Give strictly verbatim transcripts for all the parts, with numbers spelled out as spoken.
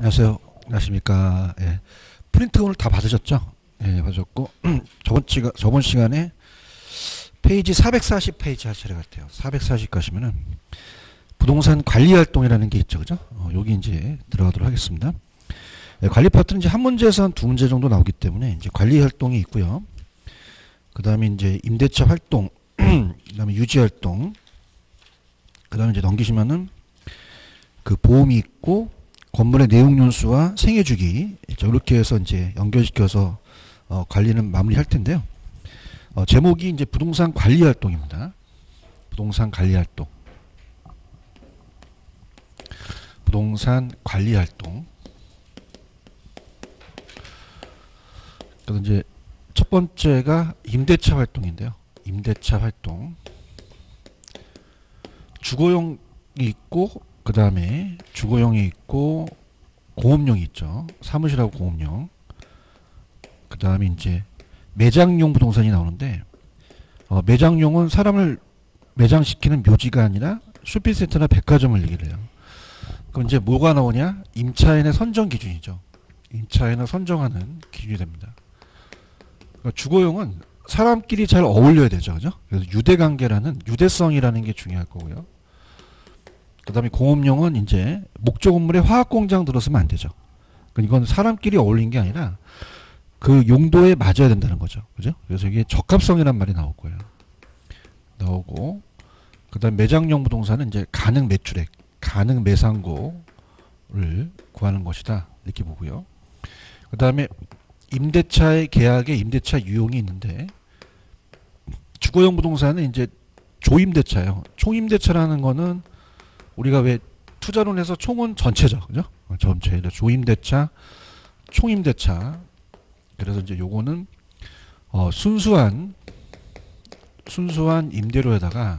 안녕하세요. 안녕하십니까. 예. 프린트 오늘 다 받으셨죠? 예, 받으셨고 저번 시가 저번 시간에 페이지 사백사십 페이지 할 차례 같아요. 사백사십 가시면은 부동산 관리 활동이라는 게 있죠, 그죠? 어, 여기 이제 들어가도록 하겠습니다. 예, 관리 파트는 이제 한 문제에서 한 두 문제 정도 나오기 때문에 이제 관리 활동이 있고요. 그 다음에 이제 임대차 활동, 그 다음에 유지 활동, 그 다음에 이제 넘기시면은 그 보험이 있고 건물의 내용 연수와 생애 주기 이렇게 해서 이제 연결시켜서 어, 관리는 마무리할 텐데요. 어, 제목이 이제 부동산 관리 활동입니다. 부동산 관리 활동. 부동산 관리 활동. 그래서 이제 첫 번째가 임대차 활동인데요. 임대차 활동. 주거용이 있고 그 다음에 주거용이 있고 공업용이 있죠. 사무실하고 공업용. 그 다음에 이제 매장용 부동산이 나오는데 어, 매장용은 사람을 매장시키는 묘지가 아니라 쇼핑센터나 백화점을 얘기를 해요. 그럼 이제 뭐가 나오냐? 임차인의 선정 기준이죠. 임차인을 선정하는 기준이 됩니다. 그러니까 주거용은 사람끼리 잘 어울려야 되죠. 그죠? 그래서 유대관계라는 유대성이라는 게 중요할 거고요. 그 다음에 공업용은 이제 목적 건물에 화학공장 들어서면 안 되죠. 이건 사람끼리 어울린 게 아니라 그 용도에 맞아야 된다는 거죠. 그죠? 그래서 이게 적합성이란 말이 나올 거예요. 나오고, 그 다음 매장용 부동산은 이제 가능 매출액, 가능 매상고를 구하는 것이다. 이렇게 보고요. 그 다음에 임대차의 계약에 임대차 유용이 있는데, 주거용 부동산은 이제 조임대차예요. 총임대차라는 거는 우리가 왜 투자론 해서 총은 전체죠. 그죠? 전체. 조임대차, 총임대차. 그래서 이제 요거는 어 순수한 순수한 임대료에다가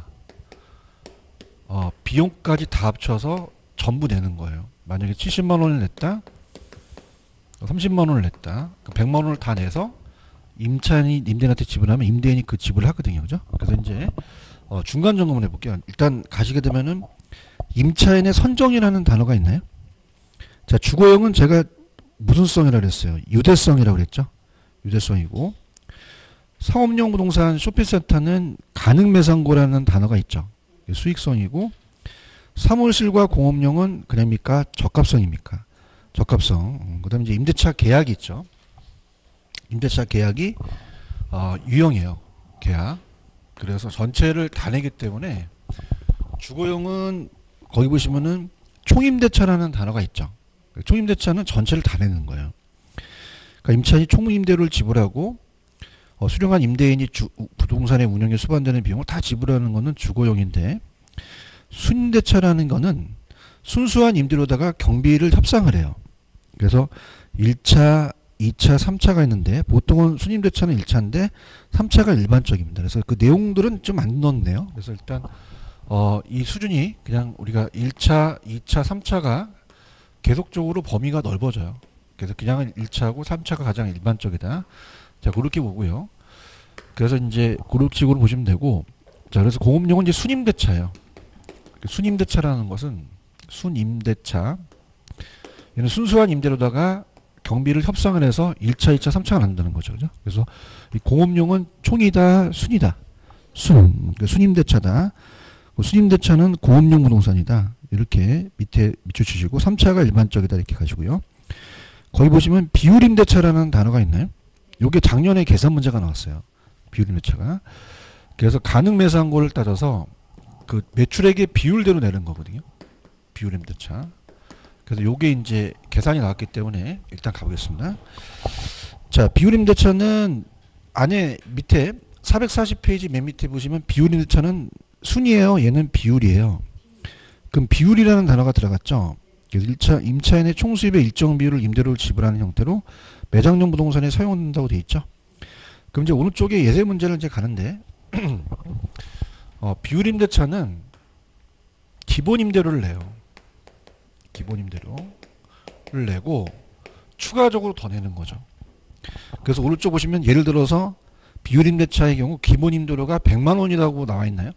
어 비용까지 다 합쳐서 전부 내는 거예요. 만약에 칠십만 원을 냈다. 삼십만 원을 냈다. 백만 원을 다 내서 임차인이 임대인한테 지불하면 임대인이 그 지불을 하거든요. 그죠? 그래서 이제 어 중간 점검을 해 볼게요. 일단 가시게 되면은 임차인의 선정이라는 단어가 있나요? 자, 주거용은 제가 무슨 성이라고 그랬어요? 유대성이라고 그랬죠? 유대성이고, 상업용 부동산 쇼핑센터는 가능매상고라는 단어가 있죠. 수익성이고, 사무실과 공업용은 그냥입니까? 적합성입니까? 적합성. 그 다음에 이제 임대차 계약이 있죠. 임대차 계약이 어, 유형이에요. 계약. 그래서 전체를 다 내기 때문에 주거용은 거기 보시면은 총임대차라는 단어가 있죠. 총임대차는 전체를 다 내는 거예요. 그러니까 임차인이 총임대료를 지불하고 어, 수령한 임대인이 주, 부동산의 운영에 수반되는 비용을 다 지불하는 거는 주거용인데, 순임대차라는 거는 순수한 임대료다가 경비를 협상을 해요. 그래서 일 차, 이 차, 삼 차가 있는데 보통은 순임대차는 일 차인데 삼 차가 일반적입니다. 그래서 그 내용들은 좀 안 넣었네요. 그래서 일단 어, 이 수준이 그냥 우리가 일 차, 이 차, 삼 차가 계속적으로 범위가 넓어져요. 그래서 그냥 일 차하고 삼 차가 가장 일반적이다. 자, 그렇게 보고요. 그래서 이제 그런 식으로 보시면 되고, 자, 그래서 공업용은 이제 순임대차예요. 순임대차라는 것은 순임대차. 얘는 순수한 임대료다가 경비를 협상을 해서 일 차, 이 차, 삼 차가 난다는 거죠. 그죠? 그래서 이 공업용은 총이다, 순이다. 순. 그러니까 순임대차다. 순임대차는 공업용 부동산이다. 이렇게 밑에 밑줄치시고, 삼 차가 일반적이다. 이렇게 가시고요. 거기 보시면 비율임대차라는 단어가 있나요? 요게 작년에 계산 문제가 나왔어요. 비율임대차가. 그래서 가능매상고를 따져서 그 매출액의 비율대로 내는 거거든요. 비율임대차. 그래서 요게 이제 계산이 나왔기 때문에 일단 가보겠습니다. 자, 비율임대차는 안에 밑에 사백사십 페이지 맨 밑에 보시면 비율임대차는 순이에요. 얘는 비율이에요. 그럼 비율이라는 단어가 들어갔죠. 그래서 일 차 임차인의 총수입의 일정 비율을 임대료를 지불하는 형태로 매장용 부동산에 사용된다고 되어 있죠. 그럼 이제 오른쪽에 예제 문제를 이제 가는데 어, 비율임대차는 기본 임대료를 내요. 기본 임대료를 내고 추가적으로 더 내는 거죠. 그래서 오른쪽 보시면 예를 들어서 비율임대차의 경우 기본 임대료가 백만 원이라고 나와 있나요?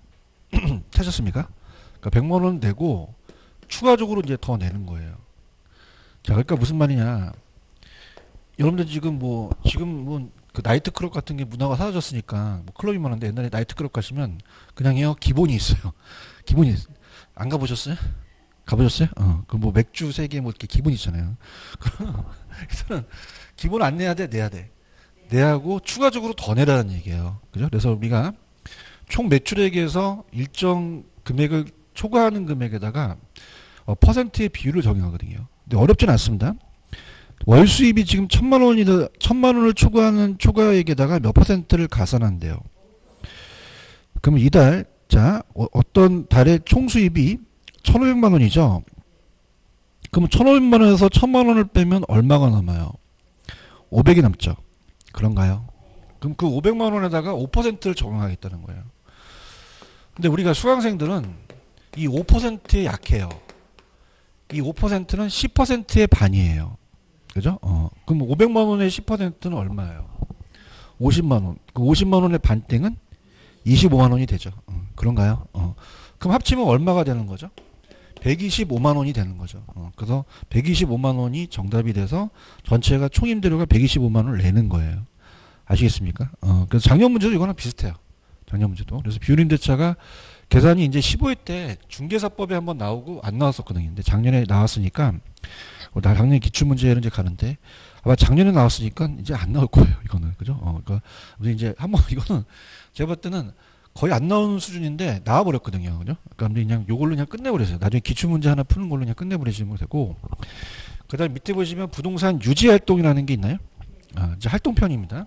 찾았습니까? 그러니까 백만 원 내고 추가적으로 이제 더 내는 거예요. 자, 그러니까 무슨 말이냐. 여러분들 지금 뭐, 지금 뭐, 그 나이트클럽 같은 게 문화가 사라졌으니까, 뭐 클럽이 많은데 옛날에 나이트클럽 가시면 그냥 해요. 기본이 있어요. 기본이, 있- 안 가보셨어요? 가보셨어요? 어, 그 뭐 맥주 세 개 뭐 이렇게 기본 있잖아요. 그래서는 기본 안 내야 돼, 내야 돼. 내야 하고 추가적으로 더 내라는 얘기예요. 그죠? 그래서 우리가 총 매출액에서 일정 금액을 초과하는 금액에다가 어, 퍼센트의 비율을 적용하거든요. 근데 어렵진 않습니다. 월 수입이 지금 천만 원이다, 천만 원을 초과하는 초과액에다가 몇 퍼센트를 가산한대요. 그러면 이달, 자, 어, 어떤 달의 총 수입이 천오백만 원이죠. 그러면 천오백만 원에서 천만 원을 빼면 얼마가 남아요? 오백이 남죠. 그런가요? 그럼 그 오백만 원에다가 오 퍼센트를 적용하겠다는 거예요. 근데 우리가 수강생들은 이 오 퍼센트에 약해요. 이 오 퍼센트는 십 퍼센트의 반이에요. 그죠? 어. 그럼 오백만 원의 십 퍼센트는 얼마예요? 오십만 원. 그 오십만 원의 반땡은 이십오만 원이 되죠. 어. 그런가요? 어. 그럼 합치면 얼마가 되는 거죠? 백이십오만 원이 되는 거죠. 어. 그래서 백이십오만 원이 정답이 돼서 전체가 총임대료가 백이십오만 원을 내는 거예요. 아시겠습니까? 어. 그래서 작년 문제도 이거랑 비슷해요. 작년 문제도. 그래서 비율임대차가 계산이 이제 십오 회 때 중개사법에 한번 나오고 안 나왔었거든요. 근데 작년에 나왔으니까 어, 나 작년 기출문제를 이제 가는데 아마 작년에 나왔으니까 이제 안 나올 거예요. 이거는 그죠? 어, 그러니까 이제 한번 이거는 제가 볼 때는 거의 안 나오는 수준인데 나와버렸거든요. 그죠? 그러니까 그냥 요걸로 그냥 끝내버렸어요. 나중에 기출문제 하나 푸는 걸로 그냥 끝내버리시면 되고 그다음 밑에 보시면 부동산 유지활동이라는 게 있나요? 아, 이제 활동편입니다.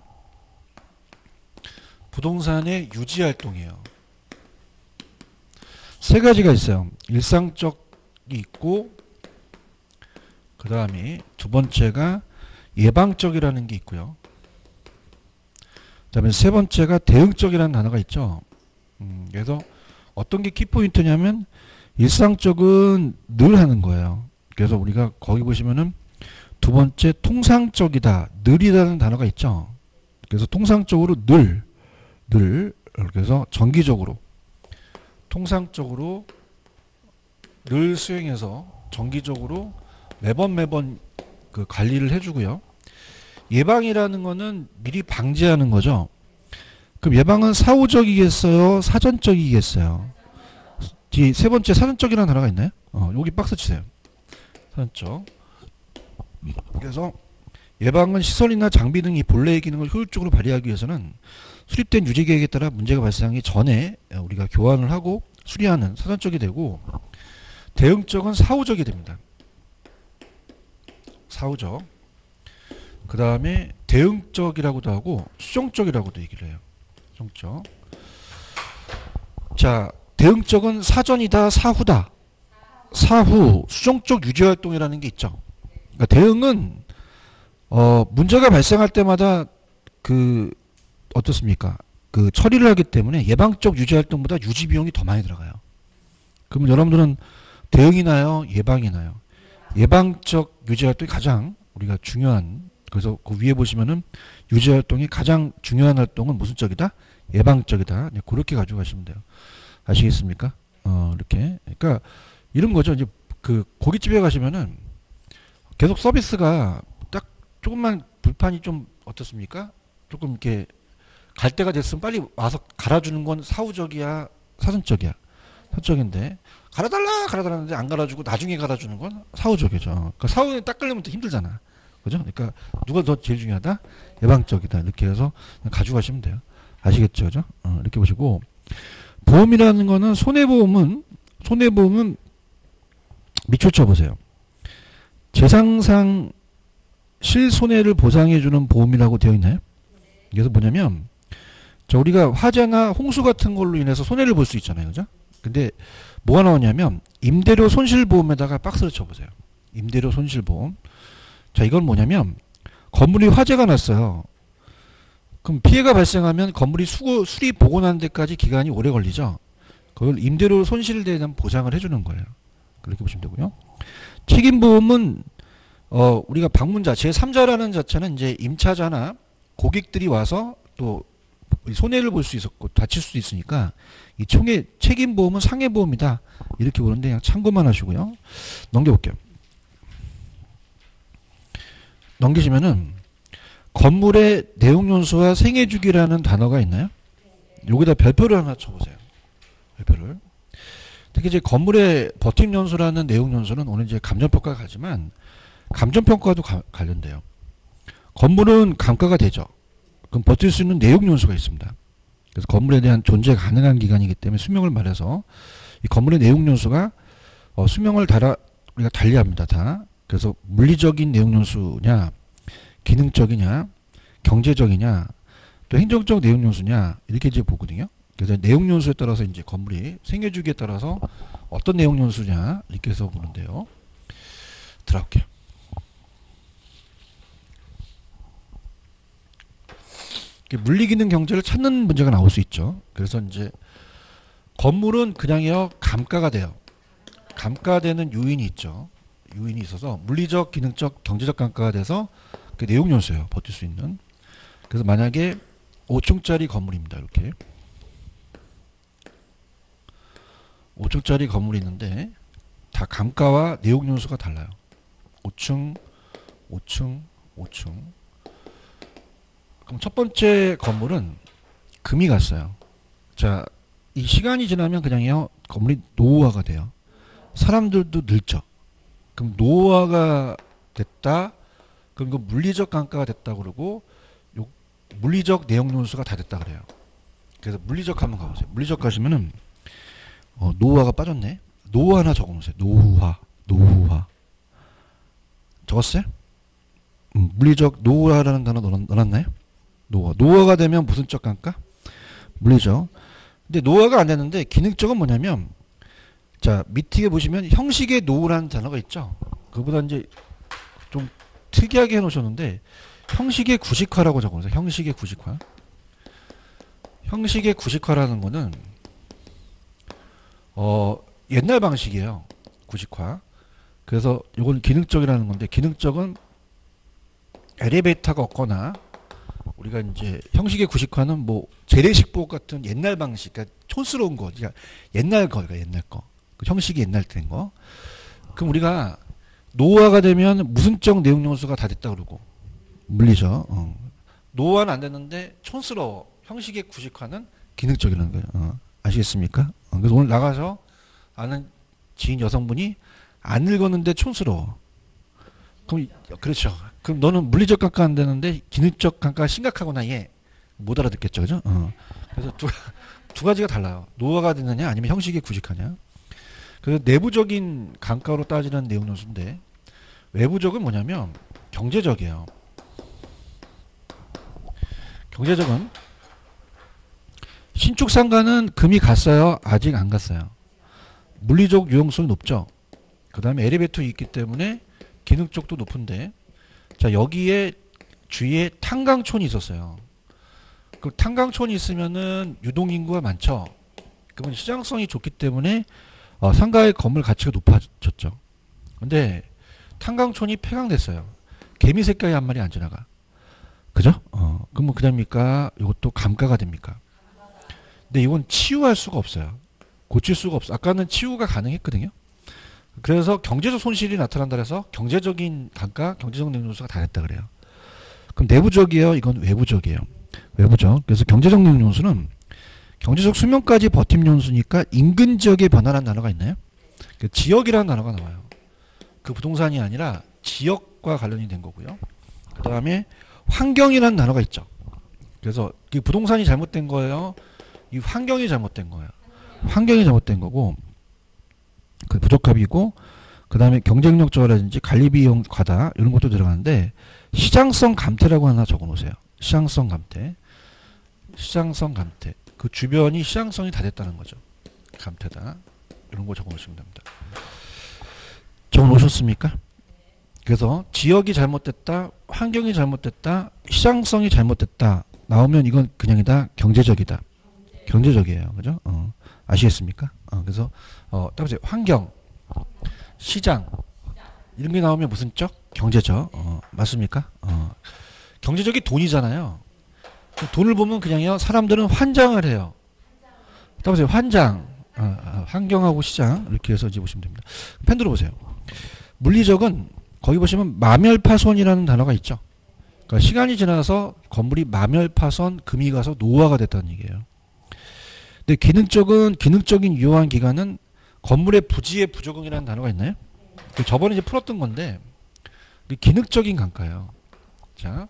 부동산의 유지활동이에요. 세 가지가 있어요. 일상적이 있고 그 다음에 두 번째가 예방적이라는 게 있고요. 그 다음에 세 번째가 대응적이라는 단어가 있죠. 음, 그래서 어떤 게 키포인트냐면 일상적은 늘 하는 거예요. 그래서 우리가 거기 보시면은 두 번째 통상적이다, 늘이라는 단어가 있죠. 그래서 통상적으로 늘, 늘 그래서 정기적으로 통상적으로 늘 수행해서 정기적으로 매번 매번 그 관리를 해주고요. 예방이라는 거는 미리 방지하는 거죠. 그럼 예방은 사후적이겠어요? 사전적이겠어요? 뒤 세 번째 사전적이라는 단어가 있나요? 어, 여기 박스 치세요. 사전적. 그래서 예방은 시설이나 장비 등이 본래의 기능을 효율적으로 발휘하기 위해서는 수립된 유지계획에 따라 문제가 발생하기 전에 우리가 교환을 하고 수리하는 사전적이 되고 대응적은 사후적이 됩니다. 사후적. 그 다음에 대응적이라고도 하고 수정적이라고도 얘기를 해요. 수정적. 자, 대응적은 사전이다, 사후다. 사후, 수정적 유지활동이라는 게 있죠. 그러니까 대응은 어, 문제가 발생할 때마다 그 어떻습니까? 그 처리를 하기 때문에 예방적 유지활동보다 유지 비용이 더 많이 들어가요. 그럼 여러분들은 대응이 나요? 예방이 나요? 예방적 유지활동이 가장 우리가 중요한, 그래서 그 위에 보시면은 유지활동이 가장 중요한 활동은 무슨 쪽이다? 예방적이다. 그렇게 가지고 가시면 돼요. 아시겠습니까? 어, 이렇게. 그러니까 이런 거죠. 이제 그 고깃집에 가시면은 계속 서비스가 딱 조금만 불판이 좀 어떻습니까? 조금 이렇게 갈 때가 됐으면 빨리 와서 갈아주는 건 사후적이야, 사전적이야? 사전적인데 갈아달라 갈아달라는데 안 갈아주고 나중에 갈아주는 건 사후적이죠. 그러니까 사후에 닦으려면 또 힘들잖아. 그죠? 그러니까 누가 더 제일 중요하다? 예방적이다. 이렇게 해서 가져가시면 돼요. 아시겠죠? 그죠? 어, 이렇게 보시고 보험이라는 거는 손해보험은 손해보험은 밑줄 쳐보세요. 재상상 실손해를 보상해주는 보험이라고 되어 있나요? 그래서 뭐냐면 자, 우리가 화재나 홍수 같은 걸로 인해서 손해를 볼 수 있잖아요. 그죠? 근데 뭐가 나오냐면 임대료 손실보험에다가 박스를 쳐보세요. 임대료 손실보험. 자, 이건 뭐냐면 건물이 화재가 났어요. 그럼 피해가 발생하면 건물이 수고, 수리 복원하는 데까지 기간이 오래 걸리죠. 그걸 임대료 손실에 대한 보상을 해주는 거예요. 그렇게 보시면 되고요. 책임보험은 어, 우리가 방문자 제삼자라는 자체는 이제 임차자나 고객들이 와서 또 손해를 볼 수 있었고 다칠 수도 있으니까 이 총의 책임보험은 상해보험이다. 이렇게 보는데 그냥 참고만 하시고요. 넘겨볼게요. 넘기시면은 건물의 내용연수와 생애주기라는 단어가 있나요? 여기다 별표를 하나 쳐보세요. 별표를. 특히 이제 건물의 버팀연수라는 내용연수는 오늘 이제 감정평가가 가지만 감정평가도 가, 관련돼요. 건물은 감가가 되죠. 그럼 버틸 수 있는 내용연수가 있습니다. 그래서 건물에 대한 존재 가능한 기간이기 때문에 수명을 말해서 이 건물의 내용연수가 어, 수명을 달아 우리가 달리합니다. 다. 그래서 물리적인 내용연수냐, 기능적이냐, 경제적이냐, 또 행정적 내용연수냐 이렇게 이제 보거든요. 그래서 내용연수에 따라서 이제 건물이 생애주기에 따라서 어떤 내용연수냐 이렇게 해서 보는데요. 들어갈게요. 물리기능 경제를 찾는 문제가 나올 수 있죠. 그래서 이제 건물은 그냥요 감가가 돼요. 감가되는 요인이 있죠. 요인이 있어서 물리적, 기능적, 경제적 감가가 돼서 그 내용연수예요. 버틸 수 있는. 그래서 만약에 오 층짜리 건물입니다. 이렇게 오 층짜리 건물이 있는데 다 감가와 내용연수가 달라요. 오 층, 오 층, 오 층. 그럼 첫 번째 건물은 금이 갔어요. 자, 이 시간이 지나면 그냥요 건물이 노후화가 돼요. 사람들도 늙죠. 그럼 노후화가 됐다. 그럼 그 물리적 감가가 됐다 그러고 요 물리적 내용연수가 다 됐다 그래요. 그래서 물리적 한번 가보세요. 물리적 가시면은 어, 노후화가 빠졌네. 노후 하나 적어놓으세요. 노후화, 노후화. 적었어요? 음, 물리적 노후화라는 단어 넣어놨나요? 노후화. 노후화가 되면 무슨 적 감가? 물리적. 근데 노후화가 안 되는데 기능적은 뭐냐면 자 밑에 보시면 형식의 노후라는 단어가 있죠. 그보다 이제 좀 특이하게 해놓으셨는데 형식의 구식화라고 적어놓으세요. 형식의 구식화. 형식의 구식화라는 거는 어 옛날 방식이에요. 구식화. 그래서 이건 기능적이라는 건데 기능적은 엘리베이터가 없거나 우리가 이제 형식의 구식화는 뭐 재래식복 같은 옛날 방식, 그러니까 촌스러운 거, 그러니까 옛날 거, 그러니까 옛날 거, 그 형식이 옛날 된 거. 그럼 우리가 노후화가 되면 무슨적 내용연수가 다 됐다 그러고 물리죠. 어. 노후화는 안 됐는데 촌스러워. 형식의 구식화는 기능적이라는 거예요. 어. 아시겠습니까? 어. 그래서 오늘 나가서 아는 지인 여성분이 안 늙었는데 촌스러워. 그럼 그렇죠. 그럼 너는 물리적 감가 안 되는데 기능적 감가가 심각하구나 얘. 못 알아듣겠죠, 그죠? 어. 그래서 두, 두 가지가 달라요. 노화가 되느냐 아니면 형식의 구식하냐. 그래서 내부적인 감가로 따지는 내용연수인데 외부적은 뭐냐면 경제적이에요. 경제적은 신축 상가는 금이 갔어요? 아직 안 갔어요? 물리적 유용성이 높죠. 그 다음에 엘리베이터 있기 때문에 기능적도 높은데 자 여기에 주위에 탄광촌이 있었어요. 그 탄광촌이 있으면은 유동인구가 많죠. 그러면 시장성이 좋기 때문에 어, 상가의 건물 가치가 높아졌죠. 근데 탄광촌이 폐광됐어요. 개미 새끼가 한 마리 안 지나가. 그죠? 어, 그러면 그다음입니까? 이것도 감가가 됩니까? 근데 이건 치유할 수가 없어요. 고칠 수가 없어. 아까는 치유가 가능했거든요. 그래서 경제적 손실이 나타난다 해서 경제적인 감가, 경제적 내용연수가 다 됐다 그래요. 그럼 내부적이에요? 이건 외부적이에요. 외부적. 그래서 경제적 내용연수는 경제적 수명까지 버팀연수니까 인근 지역의 변화라는 단어가 있나요? 그 지역이라는 단어가 나와요. 그 부동산이 아니라 지역과 관련이 된 거고요. 그 다음에 환경이라는 단어가 있죠. 그래서 그 부동산이 잘못된 거예요. 이 환경이 잘못된 거예요. 환경이 잘못된 거고 그 부적합이고 그 다음에 경쟁력 저하라든지 관리비용 과다 이런 것도 들어가는데 시장성 감퇴라고 하나 적어 놓으세요. 시장성 감퇴. 시장성 감퇴. 그 주변이 시장성이 다 됐다는 거죠. 감퇴다. 이런 거 적어 놓으시면 됩니다. 적어 놓으셨습니까? 그래서 지역이 잘못됐다, 환경이 잘못됐다, 시장성이 잘못됐다 나오면 이건 그냥이다 경제적이다. 경제적이에요. 그죠? 어. 아시겠습니까? 어, 그래서 어, 딱 보세요. 환경, 시장 이런 게 나오면 무슨 적? 경제적. 어, 맞습니까? 어. 경제적이 돈이잖아요. 돈을 보면 그냥요. 사람들은 환장을 해요. 딱 보세요. 환장, 어, 어, 환경하고 시장 이렇게 해서 이제 보시면 됩니다. 펜 들어보세요. 물리적은 거기 보시면 마멸파손이라는 단어가 있죠. 그러니까 시간이 지나서 건물이 마멸파손, 금이 가서 노후화가 됐다는 얘기예요. 근데 기능적은 기능적인 유효한 기간은 건물의 부지의 부적응이라는 단어가 있나요? 저번에 이제 풀었던 건데 기능적인 강가예요. 자,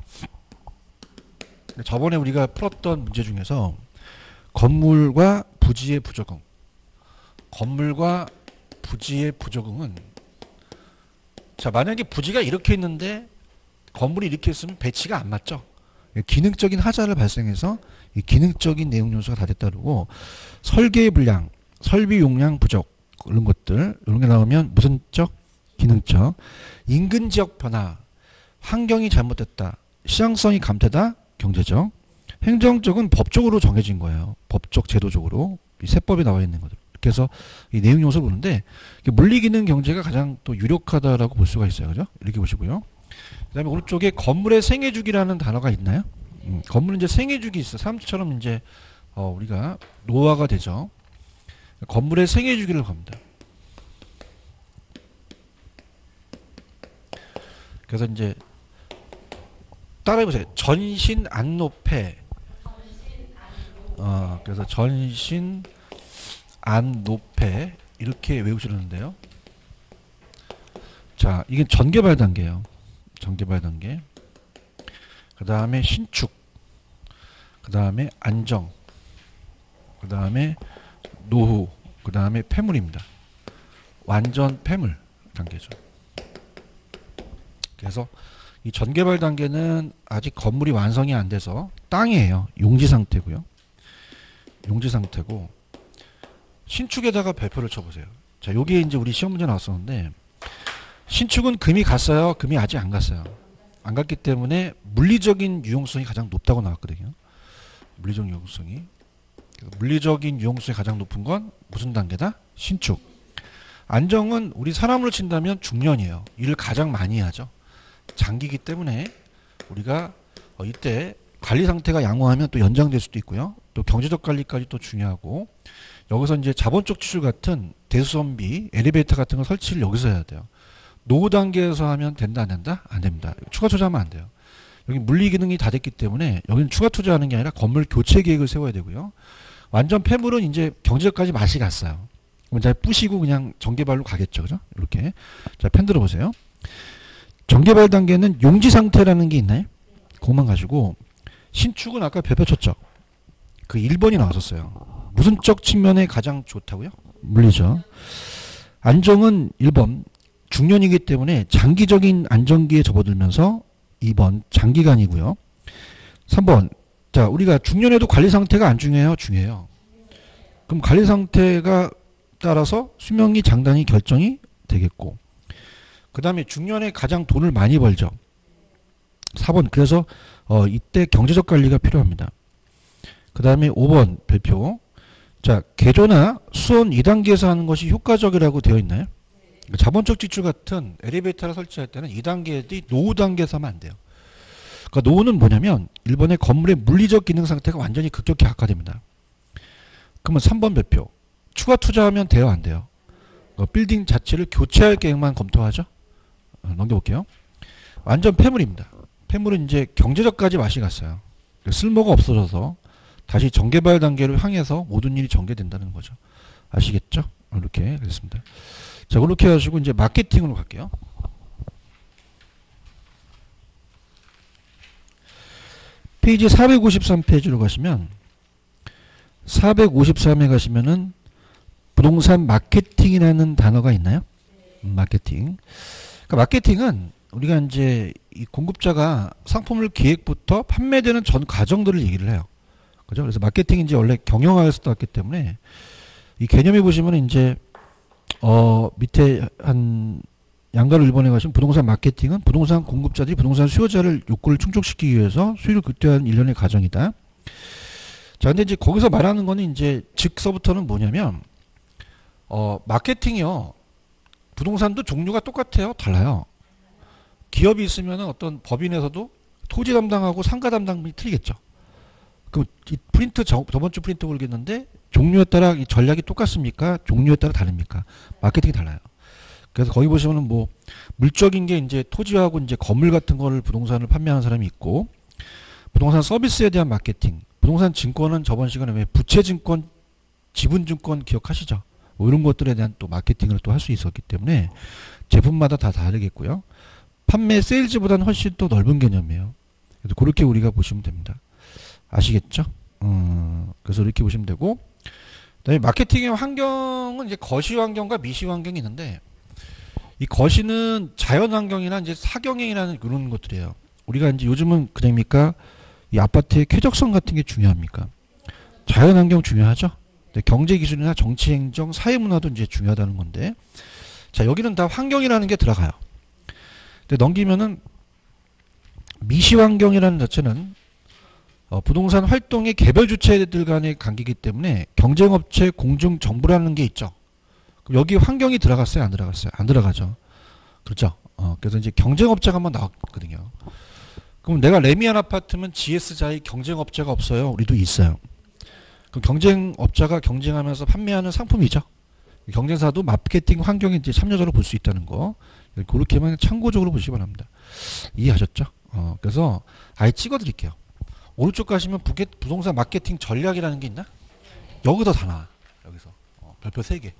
저번에 우리가 풀었던 문제 중에서 건물과 부지의 부적응, 건물과 부지의 부적응은 자 만약에 부지가 이렇게 있는데 건물이 이렇게 있으면 배치가 안 맞죠. 기능적인 하자를 발생해서 이 기능적인 내용 요소가 다 됐다 그러고 설계의 불량, 설비 용량 부족 이런 것들 이런 게 나오면 무슨 적? 기능적. 인근 지역 변화, 환경이 잘못됐다, 시장성이 감퇴다, 경제적. 행정적은 법적으로 정해진 거예요. 법적 제도적으로 이 세법에 나와 있는 것들. 그래서 이 내용 요소를 보는데 물리기능 경제가 가장 또 유력하다라고 볼 수가 있어요. 그죠? 이렇게 보시고요. 그 다음에 오른쪽에 건물의 생애주기라는 단어가 있나요? 음, 건물은 이제 생애주기 있어. 사람처럼 이제 어, 우리가 노화가 되죠. 건물의 생애주기를 겁니다. 그래서 이제 따라해보세요. 전신 안노폐. 어, 그래서 전신 안노폐 이렇게 외우시는데요. 자, 이게 전개발 단계예요. 전개발 단계. 그 다음에 신축. 그 다음에 안정. 그 다음에 노후. 그 다음에 폐물입니다. 완전 폐물 단계죠. 그래서 이 전개발 단계는 아직 건물이 완성이 안 돼서 땅이에요. 용지 상태고요. 용지 상태고 신축에다가 별표를 쳐보세요. 자, 여기에 이제 우리 시험 문제 나왔었는데 신축은 금이 갔어요? 금이 아직 안 갔어요? 안 갔기 때문에 물리적인 유용성이 가장 높다고 나왔거든요. 물리적 유용성이. 물리적인 유용성이 가장 높은 건 무슨 단계다? 신축. 안정은 우리 사람으로 친다면 중년이에요. 일을 가장 많이 하죠. 장기이기 때문에 우리가 어 이때 관리 상태가 양호하면 또 연장될 수도 있고요. 또 경제적 관리까지 또 중요하고 여기서 이제 자본적 지출 같은 대수선비, 엘리베이터 같은 거 설치를 여기서 해야 돼요. 노후 단계에서 하면 된다 안 된다? 안 됩니다. 추가 투자하면 안 돼요. 여기 물리 기능이 다 됐기 때문에 여기는 추가 투자하는 게 아니라 건물 교체 계획을 세워야 되고요. 완전 폐물은 이제 경제적까지 맛이 갔어요. 그럼 이제 부시고 그냥 전개발로 가겠죠. 그죠? 이렇게. 자, 펜 들어보세요. 전개발 단계는 용지 상태라는 게 있나요? 그것만 가지고 신축은 아까 별표 쳤죠. 그 일 번이 나왔었어요. 무슨 적 측면에 가장 좋다고요? 물리죠. 안정은 일 번 중년이기 때문에 장기적인 안정기에 접어들면서 이 번 장기간이고요. 삼 번 자 우리가 중년에도 관리 상태가 안 중요해요? 중요해요. 그럼 관리 상태가 따라서 수명이 장단이 결정이 되겠고 그 다음에 중년에 가장 돈을 많이 벌죠. 사 번 그래서 어, 이때 경제적 관리가 필요합니다. 그 다음에 오 번 별표 자 개조나 수원 이 단계에서 하는 것이 효과적이라고 되어 있나요? 자본적 지출 같은 엘리베이터를 설치할 때는 이 단계의 노후 단계에서 하면 안 돼요. 그러니까 노후는 뭐냐면 일 번의 건물의 물리적 기능 상태가 완전히 급격히 악화됩니다. 그러면 삼 번 별표 추가 투자하면 돼요 안 돼요? 어, 빌딩 자체를 교체할 계획만 검토하죠. 어, 넘겨볼게요. 완전 폐물입니다. 폐물은 이제 경제적까지 맛이 갔어요. 쓸모가 없어져서 다시 전개발 단계를 향해서 모든 일이 전개된다는 거죠. 아시겠죠? 이렇게 그랬습니다. 자, 그렇게 해가지고 이제 마케팅으로 갈게요. 페이지 사백오십삼 페이지로 가시면 사백오십삼에 가시면은 부동산 마케팅이라는 단어가 있나요? 음, 마케팅. 그러니까 마케팅은 우리가 이제 이 공급자가 상품을 기획부터 판매되는 전 과정들을 얘기를 해요. 그죠? 그래서 마케팅이 이제 원래 경영학에서 나왔기 때문에 이 개념에 보시면 이제 어 밑에 한 양가로 일 번에 가시면 부동산 마케팅은 부동산 공급자들이 부동산 수요자를 욕구를 충족시키기 위해서 수익을 극대화하는 일련의 과정이다. 자, 근데 이제 거기서 말하는 거는 이제 즉서부터는 뭐냐면 어 마케팅이요. 부동산도 종류가 똑같아요. 달라요. 기업이 있으면 어떤 법인에서도 토지 담당하고 상가 담당이 틀리겠죠. 그럼 이 프린트 저, 저번 주 프린트 모르겠는데 종류에 따라 이 전략이 똑같습니까? 종류에 따라 다릅니까? 마케팅이 달라요. 그래서 거기 보시면은 뭐 물적인 게 이제 토지하고 이제 건물 같은 거를 부동산을 판매하는 사람이 있고, 부동산 서비스에 대한 마케팅, 부동산 증권은 저번 시간에 왜 부채증권, 지분증권 기억하시죠? 뭐 이런 것들에 대한 또 마케팅을 또 할 수 있었기 때문에 제품마다 다 다르겠고요. 판매 세일즈보다는 훨씬 더 넓은 개념이에요. 그래서 그렇게 우리가 보시면 됩니다. 아시겠죠? 음, 그래서 이렇게 보시면 되고, 그다음에 마케팅의 환경은 이제 거시 환경과 미시 환경이 있는데, 이 거시는 자연 환경이나 이제 사경행이라는 그런 것들이에요. 우리가 이제 요즘은 그냥입니까? 이 아파트의 쾌적성 같은 게 중요합니까? 자연 환경 중요하죠? 경제 기술이나 정치 행정, 사회 문화도 이제 중요하다는 건데, 자, 여기는 다 환경이라는 게 들어가요. 근데 넘기면은 미시 환경이라는 자체는 어, 부동산 활동의 개별 주체들 간의 관계이기 때문에 경쟁업체, 공중, 정부라는 게 있죠. 그럼 여기 환경이 들어갔어요? 안 들어갔어요? 안 들어가죠. 그렇죠. 어, 그래서 이제 경쟁업체가 한번 나왔거든요. 그럼 내가 레미안 아파트면 지에스자의 경쟁업체가 없어요? 우리도 있어요. 그럼 경쟁업자가 경쟁하면서 판매하는 상품이죠. 경쟁사도 마케팅 환경에 이제 참여자로 볼 수 있다는 거. 그렇게만 참고적으로 보시기 바랍니다. 이해하셨죠? 어, 그래서 아예 찍어 드릴게요. 오른쪽 가시면 부게, 부동산 마케팅 전략이라는 게 있나? 여기서 다 나와. 여기서. 어, 별표 세 개.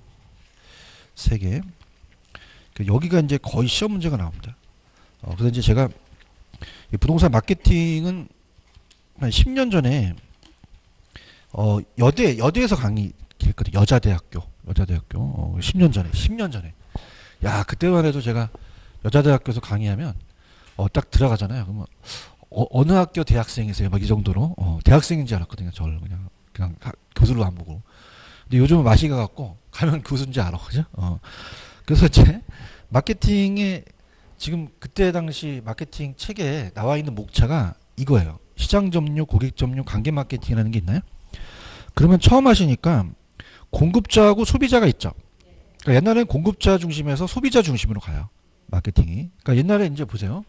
세 개. 그 여기가 이제 거의 시험 문제가 나옵니다. 어, 그래서 이제 제가 이 부동산 마케팅은 한 십 년 전에 어, 여대, 여대에서 강의했거든요. 여자대학교. 여자대학교. 어, 십 년 전에. 십 년 전에. 야, 그때만 해도 제가 여자대학교에서 강의하면, 어, 딱 들어가잖아요. 그러면, 어, 어느 학교 대학생이세요? 막 이 정도로. 어, 대학생인지 알았거든요. 저를 그냥. 그냥 하, 교수로 안 보고. 근데 요즘은 마시가 갖고, 가면 교수인지 알아. 그죠? 어. 그래서 이제, 마케팅에, 지금 그때 당시 마케팅 책에 나와 있는 목차가 이거예요. 시장 점유, 고객 점유, 관계 마케팅이라는 게 있나요? 그러면 처음 하시니까 공급자하고 소비자가 있죠. 그러니까 옛날에는 공급자 중심에서 소비자 중심으로 가요. 마케팅이. 그러니까 옛날에 이제 보세요.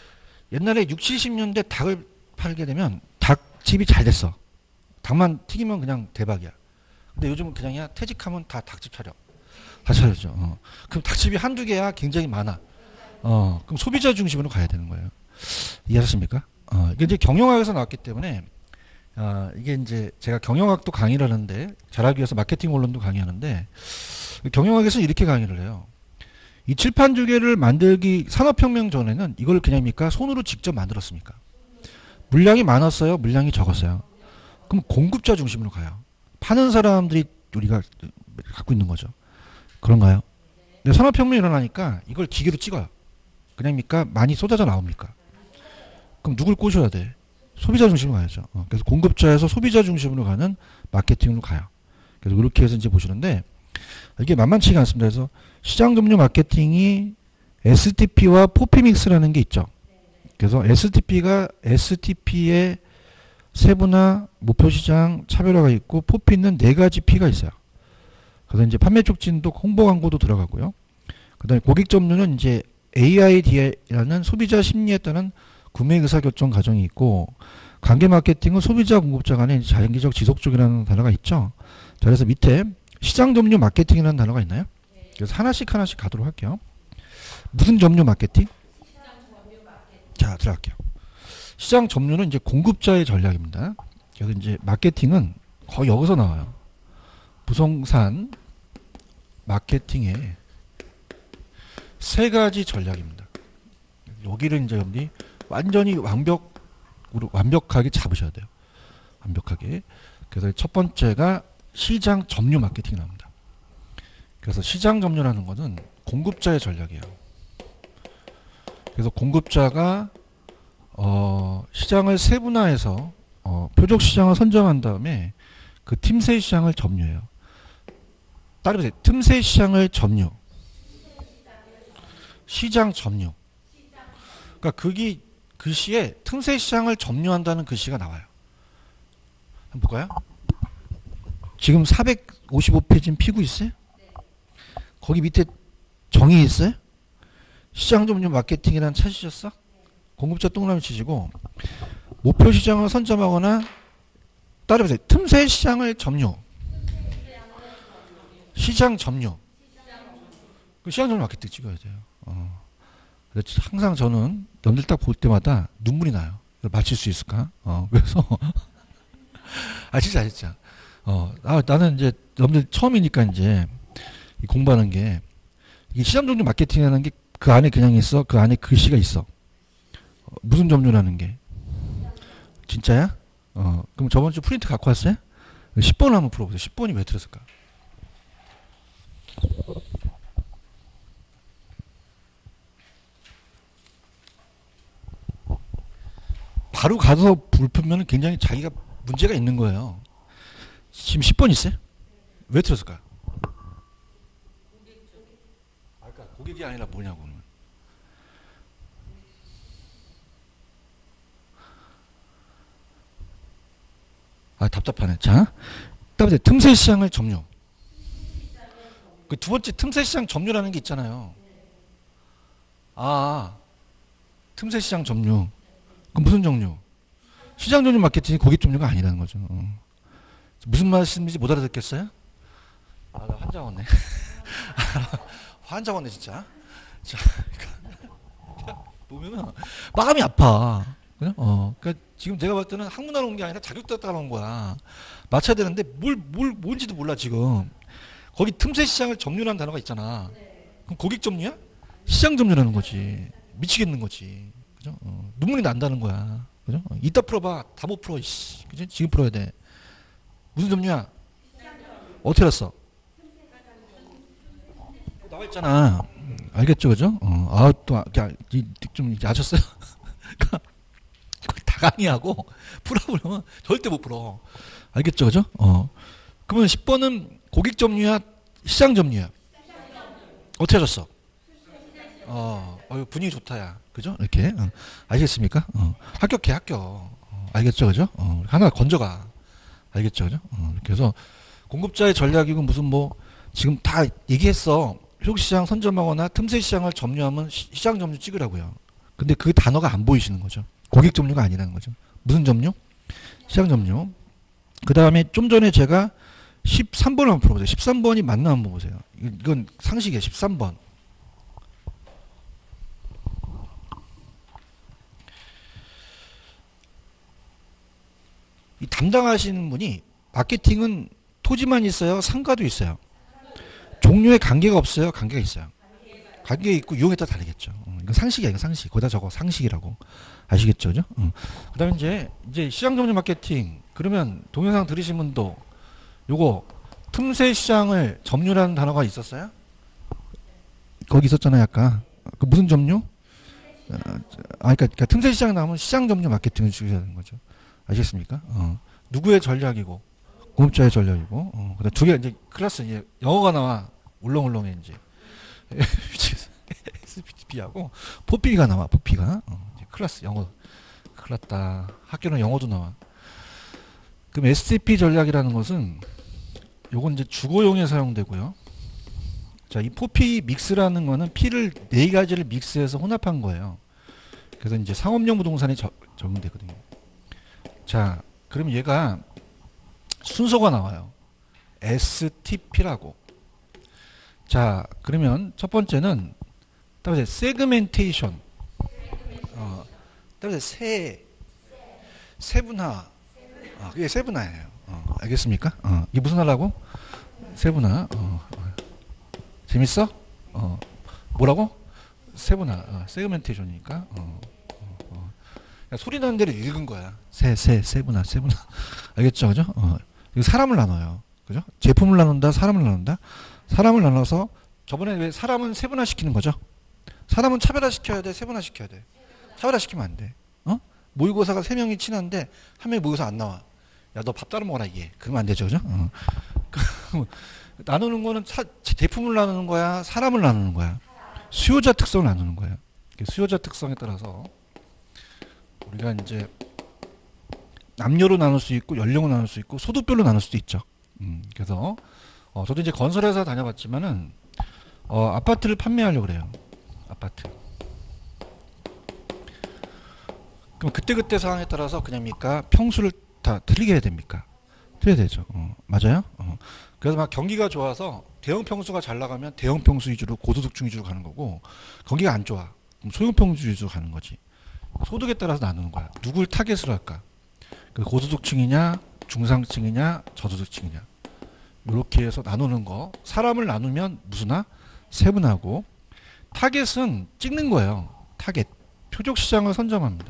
옛날에 육십, 칠십 년대 닭을 팔게 되면 닭집이 잘 됐어. 닭만 튀기면 그냥 대박이야. 근데 요즘은 그냥이야. 퇴직하면 다 닭집 차려. 다 차렸죠. 어. 그럼 닭집이 한두 개야 굉장히 많아. 어. 그럼 소비자 중심으로 가야 되는 거예요. 이해하셨습니까? 어. 이게 이제 경영학에서 나왔기 때문에 아, 이게 이제 제가 경영학도 강의를 하는데, 잘하기 위해서 마케팅 원론도 강의하는데, 경영학에서 이렇게 강의를 해요. 이 칠판 주개를 만들기, 산업혁명 전에는 이걸 그냥입니까? 손으로 직접 만들었습니까? 물량이 많았어요? 물량이 적었어요? 그럼 공급자 중심으로 가요. 파는 사람들이 우리가 갖고 있는 거죠. 그런가요? 근데 산업혁명이 일어나니까 이걸 기계로 찍어요. 그냥입니까? 많이 쏟아져 나옵니까? 그럼 누굴 꼬셔야 돼? 소비자 중심으로 가야죠. 어, 그래서 공급자에서 소비자 중심으로 가는 마케팅으로 가요. 그래서 그렇게 해서 이제 보시는데, 이게 만만치가 않습니다. 그래서 시장 점유 마케팅이 에스티피와 포피믹스라는 게 있죠. 그래서 에스티피가 에스티피의 세분화, 목표시장, 차별화가 있고, 포피는 네 가지 P가 있어요. 그래서 이제 판매 촉진도 홍보 광고도 들어가고요. 그 다음에 고객 점유는 이제 에이아이디라는 소비자 심리에 따른 구매 의사결정 과정이 있고, 관계 마케팅은 소비자 공급자 간의 자연기적 지속적이라는 단어가 있죠. 자, 그래서 밑에 시장 점유 마케팅이라는 단어가 있나요? 그래서 하나씩 하나씩 가도록 할게요. 무슨 점유 마케팅? 자, 들어갈게요. 시장 점유는 이제 공급자의 전략입니다. 그래서 이제 마케팅은 거의 여기서 나와요. 부동산 마케팅의 세 가지 전략입니다. 여기를 이제 여러분이 완전히 완벽으로 완벽하게 잡으셔야 돼요. 완벽하게. 그래서 첫 번째가 시장 점유 마케팅이 나옵니다. 그래서 시장 점유라는 것은 공급자의 전략이에요. 그래서 공급자가 어, 시장을 세분화해서 어, 표적 시장을 선정한 다음에 그 틈새 시장을 점유해요. 따라보세요. 틈새 시장을 점유. 시장 점유. 그러니까 그게 글씨에 틈새 시장을 점유한다는 글씨가 나와요. 한번 볼까요? 지금 사백오십오 페이지 피고 있어요? 거기 밑에 정의 있어요? 시장 점유 마케팅이라는 찾으셨어? 공급자 동그라미 치시고 목표 시장을 선점하거나 따라보세요. 틈새 시장을 점유. 시장 점유. 그 시장점유 마케팅 찍어야 돼요. 어. 그래서 항상 저는 남들 딱 볼 때마다 눈물이 나요. 이걸 맞출 수 있을까? 어, 그래서 아 진짜 진짜. 어, 아, 나는 이제 여러분들 처음이니까 이제 공부하는 게 이게 시장점유 마케팅이라는 게 그 안에 그냥 있어. 그 안에 글씨가 있어. 어, 무슨 점유라는 게 진짜야? 어, 그럼 저번 주 프린트 갖고 왔어요? 십 번을 한번 풀어보세요. 십 번이 왜 들었을까? 바로 가서 불 풀면 굉장히 자기가 문제가 있는 거예요. 지금 십 번 있어요? 왜 틀었을까요? 아, 그러니까 고객이 아니라 뭐냐고는. 아, 답답하네. 자, 그다음에 틈새 시장을 점유. 그 두 번째 틈새 시장 점유라는 게 있잖아요. 아, 틈새 시장 점유. 그럼 무슨 점유? 시장 점유 마케팅이 고객 점유가 아니라는 거죠. 어. 무슨 말씀인지 못 알아듣겠어요? 아, 나 환장 왔네. 환장 왔네, 진짜. 자, 보면은 마음이 아파. 그냥? 어. 그러니까 지금 내가 봤을 때는 학문하러 온 게 아니라 자격증 온 거야. 맞춰야 되는데 뭘, 뭘, 뭔지도 몰라, 지금. 거기 틈새 시장을 점유라는 단어가 있잖아. 그럼 고객 점유야? 시장 점유라는 거지. 미치겠는 거지. 그죠? 어. 눈물이 난다는 거야. 그죠? 어. 이따 풀어봐. 다 못 풀어, 이씨. 그죠? 지금 풀어야 돼. 무슨 점유야? 어떻게 알았어? 나와 있잖아. 알겠죠, 그죠? 어. 아, 또, 좀 이제 아셨어요? 다 강의하고 풀어보려면 절대 못 풀어. 알겠죠, 그죠? 어. 그러면 십 번은 고객 점유야, 시장 점유야? 어떻게 하셨어? 어, 어 분위기 좋다, 야. 그죠? 이렇게. 어. 아시겠습니까? 어. 합격해, 합격. 어. 알겠죠, 그죠? 어. 하나 건져가. 알겠죠, 그죠? 어. 그래서 공급자의 전략이고 무슨 뭐, 지금 다 얘기했어. 효시장 선점하거나 틈새 시장을 점유하면 시, 시장 점유 찍으라고요. 근데 그 단어가 안 보이시는 거죠. 고객 점유가 아니라는 거죠. 무슨 점유? 시장 점유. 그 다음에 좀 전에 제가 십삼 번을 한번 풀어보세요. 십삼 번이 맞나 한번 보세요. 이건 상식이에요. 십삼 번. 이 담당하시는 분이 마케팅은 토지만 있어요? 상가도 있어요? 종류에 관계가 없어요? 관계가 있어요? 관계 있고 유형에 따라 다르겠죠. 어, 이건 상식이야. 이건 상식. 거기다 적어. 상식이라고. 아시겠죠? 그죠? 어. 그 다음에 이제, 이제 시장 점유 마케팅. 그러면 동영상 들으신 분도 요거 틈새 시장을 점유라는 단어가 있었어요? 거기 있었잖아요. 아까. 그 무슨 점유? 아, 그러니까, 그러니까 틈새 시장 나오면 시장 점유 마케팅을 주셔야 되는 거죠. 아시겠습니까? 어. 누구의 전략이고 공급자의 전략이고. 어. 그다음 두 개 이제 클래스 이제 영어가 나와. 울렁울렁해 이제. 에스피티피하고 포피가 나와. 포피가. 어. 이제 클래스 영어. 큰일 났다. 학교는 영어도 나와. 그럼 에스티피 전략이라는 것은 요건 이제 주거용에 사용되고요. 자, 이 포피 믹스라는 거는 피를 네 가지를 믹스해서 혼합한 거예요. 그래서 이제 상업용 부동산에 저, 적용되거든요. 자, 그럼 얘가 순서가 나와요. 에스티피라고. 자, 그러면 첫 번째는 따라서 세그멘테이션. 어, 따라서 세 세분화. 어, 그게 세분화예요. 어, 알겠습니까? 어, 이게 무슨 하라고? 세분화. 어, 어. 재밌어? 어, 뭐라고? 세분화. 어, 세그멘테이션이니까. 어, 어, 어. 야, 소리 나는 대로 읽은 거야. 세, 세, 세분화, 세분화. 알겠죠? 그죠? 어, 이거 사람을 나눠요. 그죠? 제품을 나눈다, 사람을 나눈다. 사람을 나눠서 저번에 왜 사람은 세분화 시키는 거죠? 사람은 차별화 시켜야 돼, 세분화 시켜야 돼. 차별화 시키면 안 돼. 어? 모의고사가 세 명이 친한데 한 명이 모의고사 안 나와. 야, 너 밥 따로 먹어라 이게. 그러면 안 되죠, 그죠? 어. 나누는 거는 사, 제품을 나누는 거야, 사람을 나누는 거야. 수요자 특성을 나누는 거야. 수요자 특성에 따라서 우리가 이제 남녀로 나눌 수 있고 연령으로 나눌 수 있고 소득별로 나눌 수도 있죠. 음, 그래서 어, 저도 이제 건설회사 다녀봤지만은 어, 아파트를 판매하려고 그래요. 아파트. 그럼 그때그때 상황에 따라서 그냥입니까? 평수를 다 틀리게 해야 됩니까? 그래야 되죠. 어, 맞아요? 어. 그래서 막 경기가 좋아서 대형 평수가 잘 나가면 대형 평수 위주로 고소득층 위주로 가는 거고, 경기가 안 좋아 그럼 소형 평수 위주로 가는 거지. 소득에 따라서 나누는 거야. 누굴 타겟으로 할까? 그 고소득층이냐, 중상층이냐, 저소득층이냐. 이렇게 해서 나누는 거. 사람을 나누면 무슨화? 세분화하고, 타겟은 찍는 거예요. 타겟. 표적시장을 선점합니다.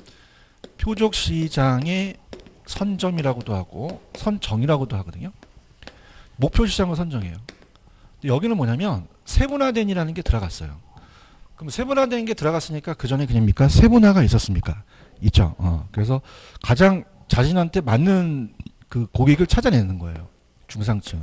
표적시장의 선점이라고도 하고 선정이라고도 하거든요. 목표시장을 선정해요. 여기는 뭐냐면 세분화된이라는 게 들어갔어요. 그럼 세분화된 게 들어갔으니까 그 전에 그냥입니까? 세분화가 있었습니까? 있죠. 어. 그래서 가장 자신한테 맞는 그 고객을 찾아내는 거예요. 중상층을.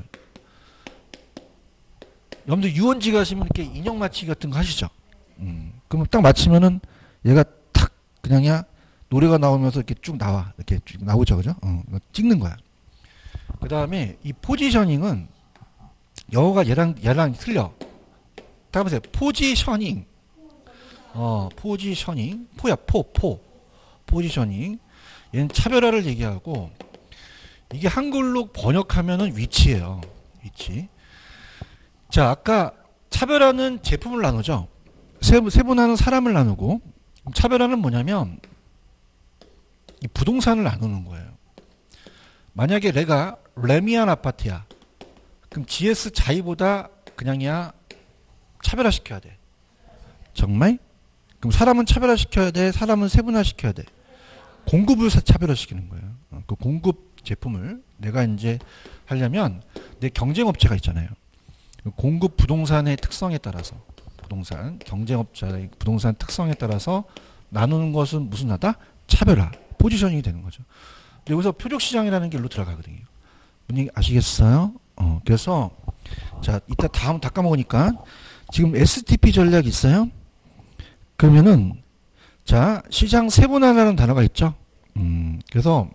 여러분들 유원지 가시면 이렇게 인형 맞추기 같은 거 하시죠. 음. 그럼 딱 맞추면은 얘가 탁 그냥야 노래가 나오면서 이렇게 쭉 나와. 이렇게 쭉 나오죠. 그죠? 어. 찍는 거야. 그 다음에 이 포지셔닝은 영어가 얘랑, 얘랑 틀려. 다음 보세요. 포지셔닝. 어, 포지셔닝. 포야, 포, 포. 포지셔닝. 얘는 차별화를 얘기하고, 이게 한글로 번역하면은 위치예요. 위치. 자, 아까 차별화는 제품을 나누죠. 세분, 세분화는 사람을 나누고, 차별화는 뭐냐면, 이 부동산을 나누는 거예요. 만약에 내가 레미안 아파트야. 그럼 지에스 자이보다 그냥이야 차별화 시켜야 돼. 정말? 그럼 사람은 차별화 시켜야 돼. 사람은 세분화 시켜야 돼. 공급을 차별화 시키는 거예요. 그 공급 제품을 내가 이제 하려면 내 경쟁업체가 있잖아요. 공급 부동산의 특성에 따라서 부동산 경쟁업자의 부동산 특성에 따라서 나누는 것은 무슨 하다? 차별화. 포지셔닝이 되는 거죠. 여기서 표적시장이라는 길로 들어가거든요. 분위기 아시겠어요? 어, 그래서 자 이따 다음 다 까먹으니까 지금 에스티피 전략 있어요? 그러면은 자 시장 세분화라는 단어가 있죠. 음, 그래서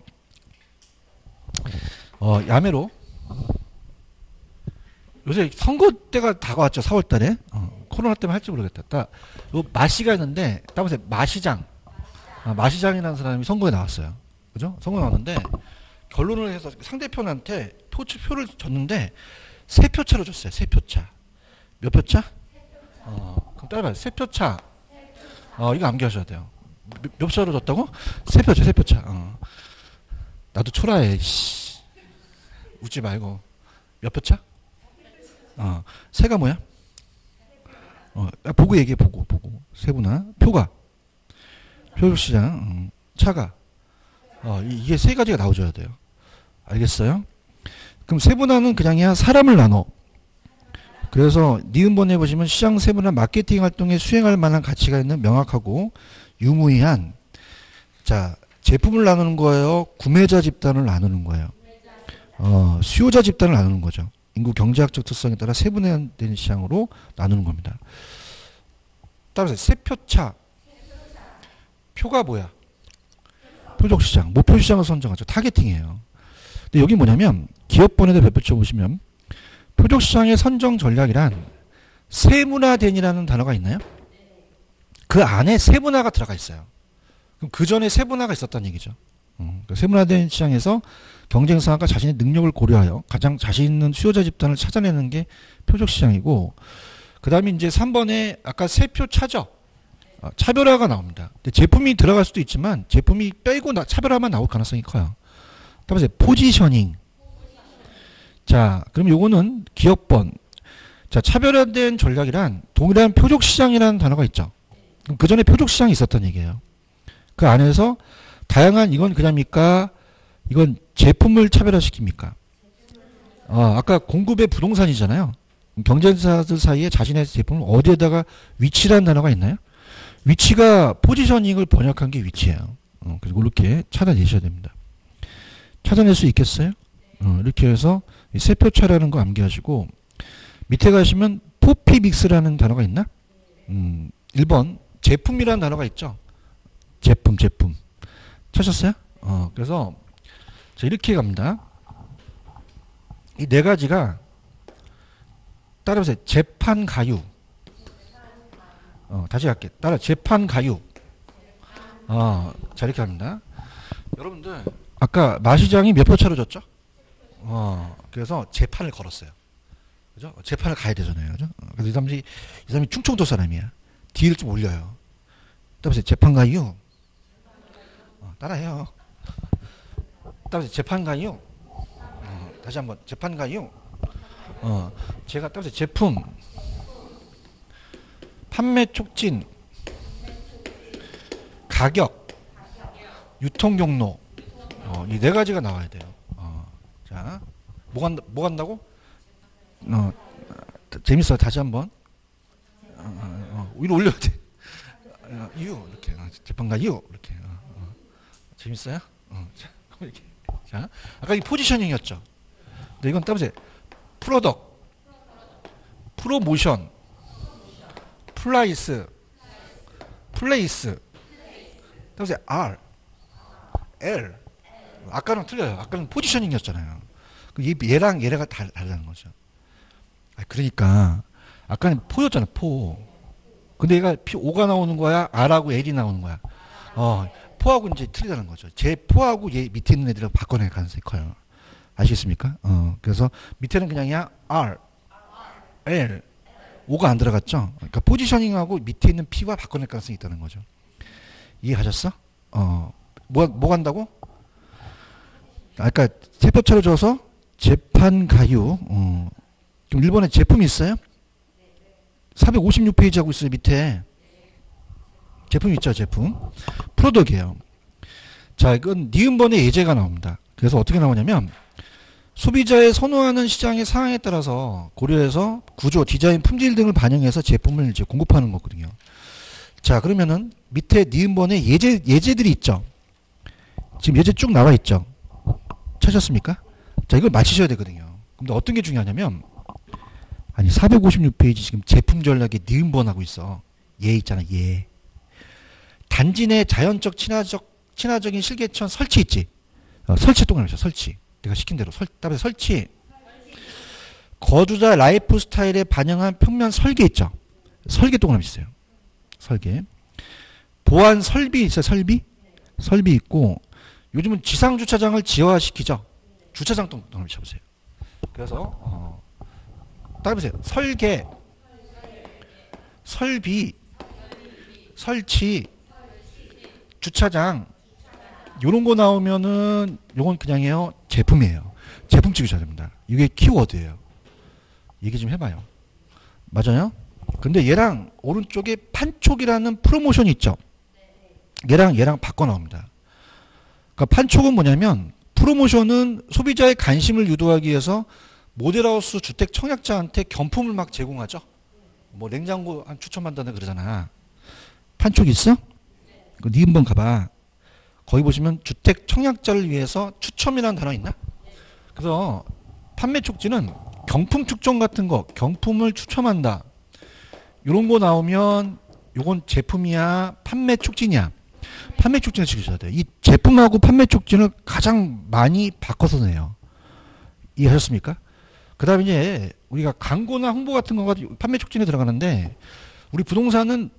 어, 야매로 요새 선거 때가 다가왔죠. 사월 달에 어, 코로나 때문에 할지 모르겠다. 딱 요 마시가 있는데 딱 보세요. 마시장 아, 마시장이라는 사람이 선거에 나왔어요. 그죠? 선거에 나왔는데 결론을 해서 상대편한테 표치, 표를 줬는데 세 표차로 줬어요. 세 표차. 몇 표차? 어, 그럼 따라봐요. 세 표차. 어, 이거 암기하셔야 돼요. 몇, 몇 표차로 줬다고? 세 표차, 세 표차. 어. 나도 초라해. 씨. 웃지 말고. 몇 표차? 어, 세가 뭐야? 어, 보고 얘기해, 보고, 보고. 세분화. 표가. 표시장. 음, 차가. 어, 이게 세 가지가 나오셔야 돼요. 알겠어요? 그럼 세분화는 그냥이야 사람을 나눠. 그래서 니은번 해보시면 시장 세분화 마케팅 활동에 수행할 만한 가치가 있는 명확하고 유무의한 자 제품을 나누는 거예요. 구매자 집단을 나누는 거예요. 어, 수요자 집단을 나누는 거죠. 인구 경제학적 특성에 따라 세분화된 시장으로 나누는 겁니다. 따라서 세표차. 표가 뭐야? 표적시장, 목표시장을 선정하죠. 타겟팅이에요. 근데 여기 뭐냐면 기업번에도 별표쳐 보시면 표적시장의 선정 전략이란 세분화된이라는 단어가 있나요? 그 안에 세분화가 들어가 있어요. 그럼 그 전에 세분화가 있었다는 얘기죠. 음, 그러니까 세분화된 시장에서 경쟁사가 자신의 능력을 고려하여 가장 자신 있는 수요자 집단을 찾아내는 게 표적시장이고, 그 다음에 이제 삼 번에 아까 세표 차죠. 차별화가 나옵니다. 근데 제품이 들어갈 수도 있지만 제품이 빼고 나, 차별화만 나올 가능성이 커요. 다음에 포지셔닝. 자, 그럼 요거는 기업번. 자, 차별화된 전략이란 동일한 표적시장이라는 단어가 있죠. 그럼 그 전에 표적시장이 있었던 얘기예요. 그 안에서 다양한 이건 그냥입니까? 이건 제품을 차별화시킵니까? 어, 아까 공급의 부동산이잖아요. 경쟁사들 사이에 자신의 제품을 어디에다가 위치라는 단어가 있나요? 위치가 포지셔닝을 번역한 게 위치예요. 어, 그래서 이렇게 찾아내셔야 됩니다. 찾아낼 수 있겠어요? 어, 이렇게 해서 세표차라는 거 암기하시고 밑에 가시면 포피믹스라는 단어가 있나? 음, 일 번 제품이라는 단어가 있죠. 제품, 제품. 찾았어요? 어, 그래서 자, 이렇게 갑니다. 이 네 가지가 따라보세요. 재판 가유. 어, 다시 갈게. 따라 재판 가유. 어, 자 이렇게 합니다. 여러분들 아까 마시장이 몇 표차로 줬죠? 어, 그래서 재판을 걸었어요. 그죠? 재판을 가야 되잖아요. 그죠? 그래서 이 사람이, 이 사람이 충청도 사람이야. 뒤를 좀 올려요. 따라서 재판 가요. 어, 따라해요. 따라서 재판 가요. 어, 다시 한번 재판 가요. 어, 제가 따라서 제품, 판매 촉진, 가격, 유통 경로, 어, 이 네 가지가 나와야 돼요. 어, 자, 뭐 간다, 뭐 간다고? 어, 재밌어요. 다시 한번. 어, 어, 어, 위로 올려야 돼. 어, 이유 이렇게 어, 재판가 이유 이렇게 어, 어. 재밌어요? 어, 자, 이렇게. 자, 아까 이 포지셔닝이었죠. 근데 이건 따보세요. 프로덕, 프로모션, 플라이스, 플레이스. 따보세요. R, L. 아까는 틀려요. 아까는 포지셔닝이었잖아요. 얘랑 얘랑 다르다는 거죠. 그러니까 아까는 포였잖아. 포. 근데 얘가 O가 나오는 거야? R하고 L이 나오는 거야? 어, 포하고 이제 틀리다는 거죠. 제 포하고 얘 밑에 있는 애들을 바꿔낼 가능성이 커요. 아시겠습니까? 어, 그래서 밑에는 그냥이야 R, L, O가 안 들어갔죠? 그러니까 포지셔닝하고 밑에 있는 P와 바꿔낼 가능성이 있다는 거죠. 이해하셨어? 어, 뭐, 뭐 간다고? 아까 세표차로 줘서 재판 가유. 어, 그럼 일본에 제품이 있어요? 사백오십육 페이지 하고 있어요. 밑에 제품 있죠. 제품 프로덕이에요. 자, 이건 니은번의 예제가 나옵니다. 그래서 어떻게 나오냐면 소비자의 선호하는 시장의 상황에 따라서 고려해서 구조, 디자인, 품질 등을 반영해서 제품을 이제 공급하는 거거든요. 자, 그러면은 밑에 니은번의 예제, 예제들이 있죠. 지금 예제 쭉 나와 있죠. 찾았습니까? 자, 이걸 맞히셔야 되거든요. 근데 어떤 게 중요하냐면 아니 사백오십육 페이지 지금 제품 전략에 니은번 하고 있어. 얘 있잖아. 얘. 단지 내 자연적 친화적 친화적인 실개천 설치 있지. 어, 설치 동그라미 설치. 내가 시킨 대로 설 답에 설치. 거주자 라이프 스타일에 반영한 평면 설계 있죠. 설계 동그라미 있어요. 설계. 보안 설비 있어요. 설비. 설비 있고 요즘은 지상 주차장을 지하화시키죠. 주차장 동그라미 쳐보세요. 그래서 어, 따라해보세요. 설계, 설비, 설치, 주차장 요런 거 나오면은 요건 그냥이에요. 제품이에요. 제품 찍으셔야 됩니다. 이게 키워드예요. 얘기 좀 해봐요. 맞아요? 근데 얘랑 오른쪽에 판촉이라는 프로모션이 있죠. 얘랑 얘랑 바꿔 나옵니다. 그러니까 판촉은 뭐냐면 프로모션은 소비자의 관심을 유도하기 위해서 모델하우스 주택 청약자한테 경품을 막 제공하죠. 뭐 냉장고 한 추천받는다 그러잖아. 판촉 있어? 그 니 한번 가봐. 거기 보시면 주택 청약자를 위해서 추첨이라는 단어 있나? 그래서 판매 촉진은 경품 축전 같은 거, 경품을 추첨한다. 이런 거 나오면 요건 제품이야, 판매 촉진이야. 판매 촉진을 지키셔야 돼요. 이 제품하고 판매 촉진을 가장 많이 바꿔서 내요. 이해하셨습니까? 그 다음에 이제 우리가 광고나 홍보 같은 거가 판매 촉진에 들어가는데 우리 부동산은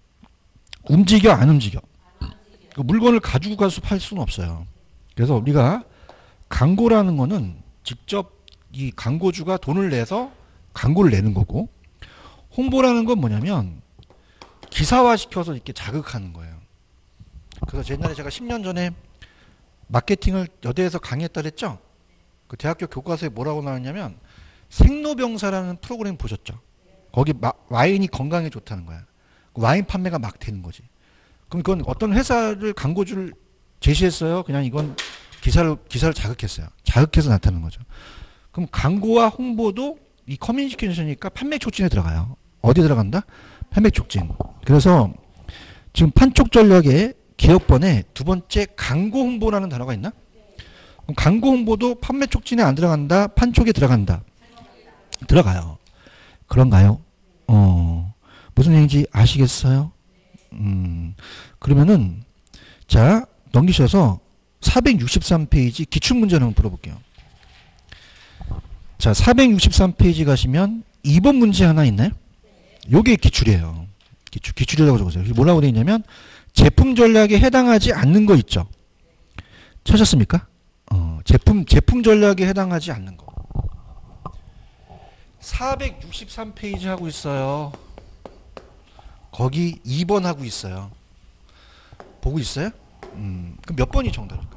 움직여 안 움직여. 그 물건을 가지고 가서 팔 수는 없어요. 그래서 우리가 광고라는 거는 직접 이 광고주가 돈을 내서 광고를 내는 거고 홍보라는 건 뭐냐면 기사화 시켜서 이렇게 자극하는 거예요. 그래서 옛날에 제가 십 년 전에 마케팅을 여대에서 강의했다 그랬죠? 그 대학교 교과서에 뭐라고 나왔냐면 생로병사라는 프로그램 보셨죠? 거기 마, 와인이 건강에 좋다는 거야. 와인 판매가 막 되는 거지. 그럼 그건 어떤 회사를 광고주를 제시했어요. 그냥 이건 기사를 기사를 자극했어요. 자극해서 나타나는 거죠. 그럼 광고와 홍보도 이 커뮤니케이션이니까 판매 촉진에 들어가요. 어디 들어간다? 판매 촉진. 그래서 지금 판촉 전략에 기업번에 두 번째 광고 홍보라는 단어가 있나? 그럼 광고 홍보도 판매 촉진에 안 들어간다. 판촉에 들어간다. 들어가요. 그런가요? 어, 무슨 얘기인지 아시겠어요? 음, 그러면은, 자, 넘기셔서 사백육십삼 페이지 기출문제를 한번 풀어볼게요. 자, 사백육십삼 페이지 가시면 이 번 문제 하나 있나요? 요게 기출이에요. 기출, 기출이라고 적으세요. 뭐라고 되어 있냐면, 제품 전략에 해당하지 않는 거 있죠? 찾았습니까? 어, 제품 제품 전략에 해당하지 않는 거. 사백육십삼 페이지 하고 있어요. 거기 이 번 하고 있어요. 보고 있어요? 음, 그럼 몇 번이 정답일까?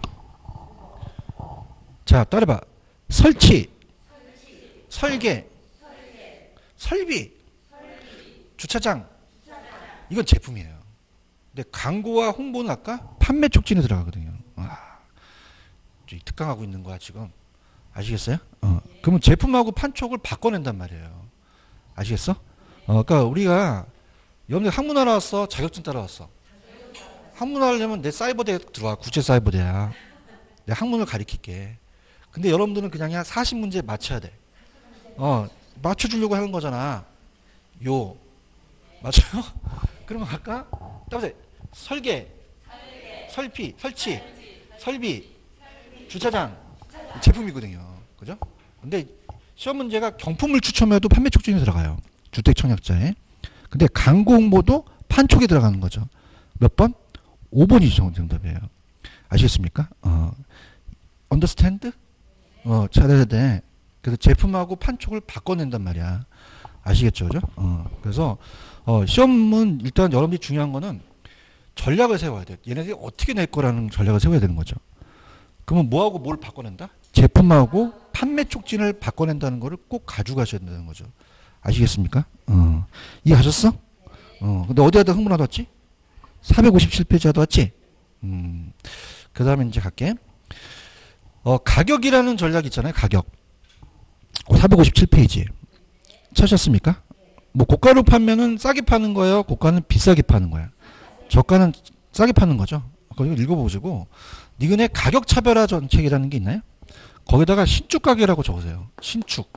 자, 따라봐. 설치, 설계, 설비, 주차장. 이건 제품이에요. 근데 광고와 홍보는 아까 판매 촉진에 들어가거든요. 아, 특강하고 있는 거야 지금. 아시겠어요? 어, 그러면 제품하고 판촉을 바꿔낸단 말이에요. 아시겠어? 어, 그러니까 우리가 여러분들 학문화 나왔어? 자격증 따라왔어? 학문화 하려면 내 사이버대에 들어와. 국제사이버대야. 내 학문을 가리킬게. 근데 여러분들은 그냥 그냥 사십 문제 맞춰야 돼. 어, 맞춰주려고 하는 거잖아. 요. 맞아요? 그러면 아까 따보세요. 설계, 설비, 설치, 설비, 주차장. 제품이거든요. 그죠? 근데 시험 문제가 경품을 추첨해도 판매 촉진에 들어가요. 주택 청약자에. 근데 광고 홍보도 판촉에 들어가는 거죠. 몇 번? 오 번이 정답이에요. 아시겠습니까? 어, understand? 어, 잘해야 돼. 그래서 제품하고 판촉을 바꿔낸단 말이야. 아시겠죠? 그죠? 어, 그래서, 어, 시험은 일단 여러분들이 중요한 거는 전략을 세워야 돼. 얘네들이 어떻게 낼 거라는 전략을 세워야 되는 거죠. 그러면 뭐하고 뭘 바꿔낸다? 제품하고 판매 촉진을 바꿔낸다는 거를 꼭 가져가셔야 된다는 거죠. 아시겠습니까? 어, 이해하셨어? 어, 근데 어디 하다 흥분하다 왔지? 사백오십칠 페이지 하다 왔지? 음, 그 다음에 이제 갈게. 어, 가격이라는 전략 있잖아요. 가격. 어, 사백오십칠 페이지. 찾으셨습니까? 뭐 고가로 판매는 싸게 파는 거예요. 고가는 비싸게 파는 거야. 저가는 싸게 파는 거죠. 그거 읽어보시고 니은의 가격 차별화 정책이라는 게 있나요? 거기다가 신축 가격이라고 적으세요. 신축.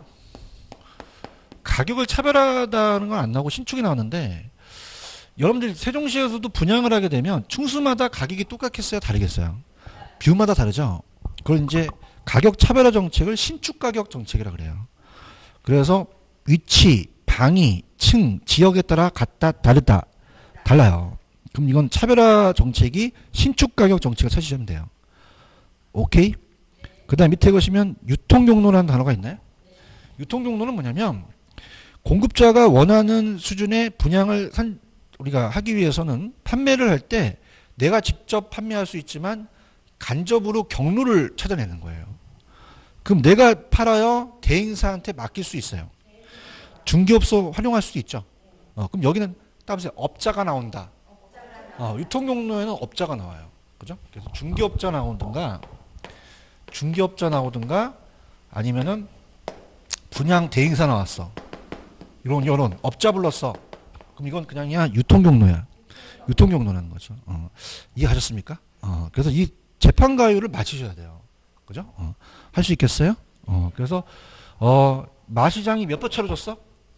가격을 차별하다는 건 안 나오고 신축이 나왔는데 여러분들 세종시에서도 분양을 하게 되면 층수마다 가격이 똑같겠어요? 다르겠어요? 뷰마다 다르죠? 그걸 이제 가격 차별화 정책을 신축 가격 정책이라고 그래요. 그래서 위치, 방위, 층, 지역에 따라 같다, 다르다. 달라요. 그럼 이건 차별화 정책이 신축 가격 정책을 찾으시면 돼요. 오케이? 그 다음 밑에 보시면 유통경로라는 단어가 있나요? 유통경로는 뭐냐면 공급자가 원하는 수준의 분양을 산, 우리가 하기 위해서는 판매를 할 때 내가 직접 판매할 수 있지만 간접으로 경로를 찾아내는 거예요. 그럼 내가 팔아요? 대행사한테 맡길 수 있어요. 중개업소 활용할 수도 있죠. 어, 그럼 여기는 따보세요. 업자가 나온다. 어, 유통경로에는 업자가 나와요. 그죠? 그래서 중개업자 나오든가 중개업자 나오든가 아니면은 분양 대행사 나왔어. 이런 이런 업자 불렀어. 그럼 이건 그냥이야 유통경로야. 유통경로라는 거죠. 어, 이해하셨습니까? 어, 그래서 이 재판 가율을 맞추셔야 돼요. 그죠? 어, 할 수 있겠어요? 어, 그래서 어, 마시장이 몇 번 차려줬어?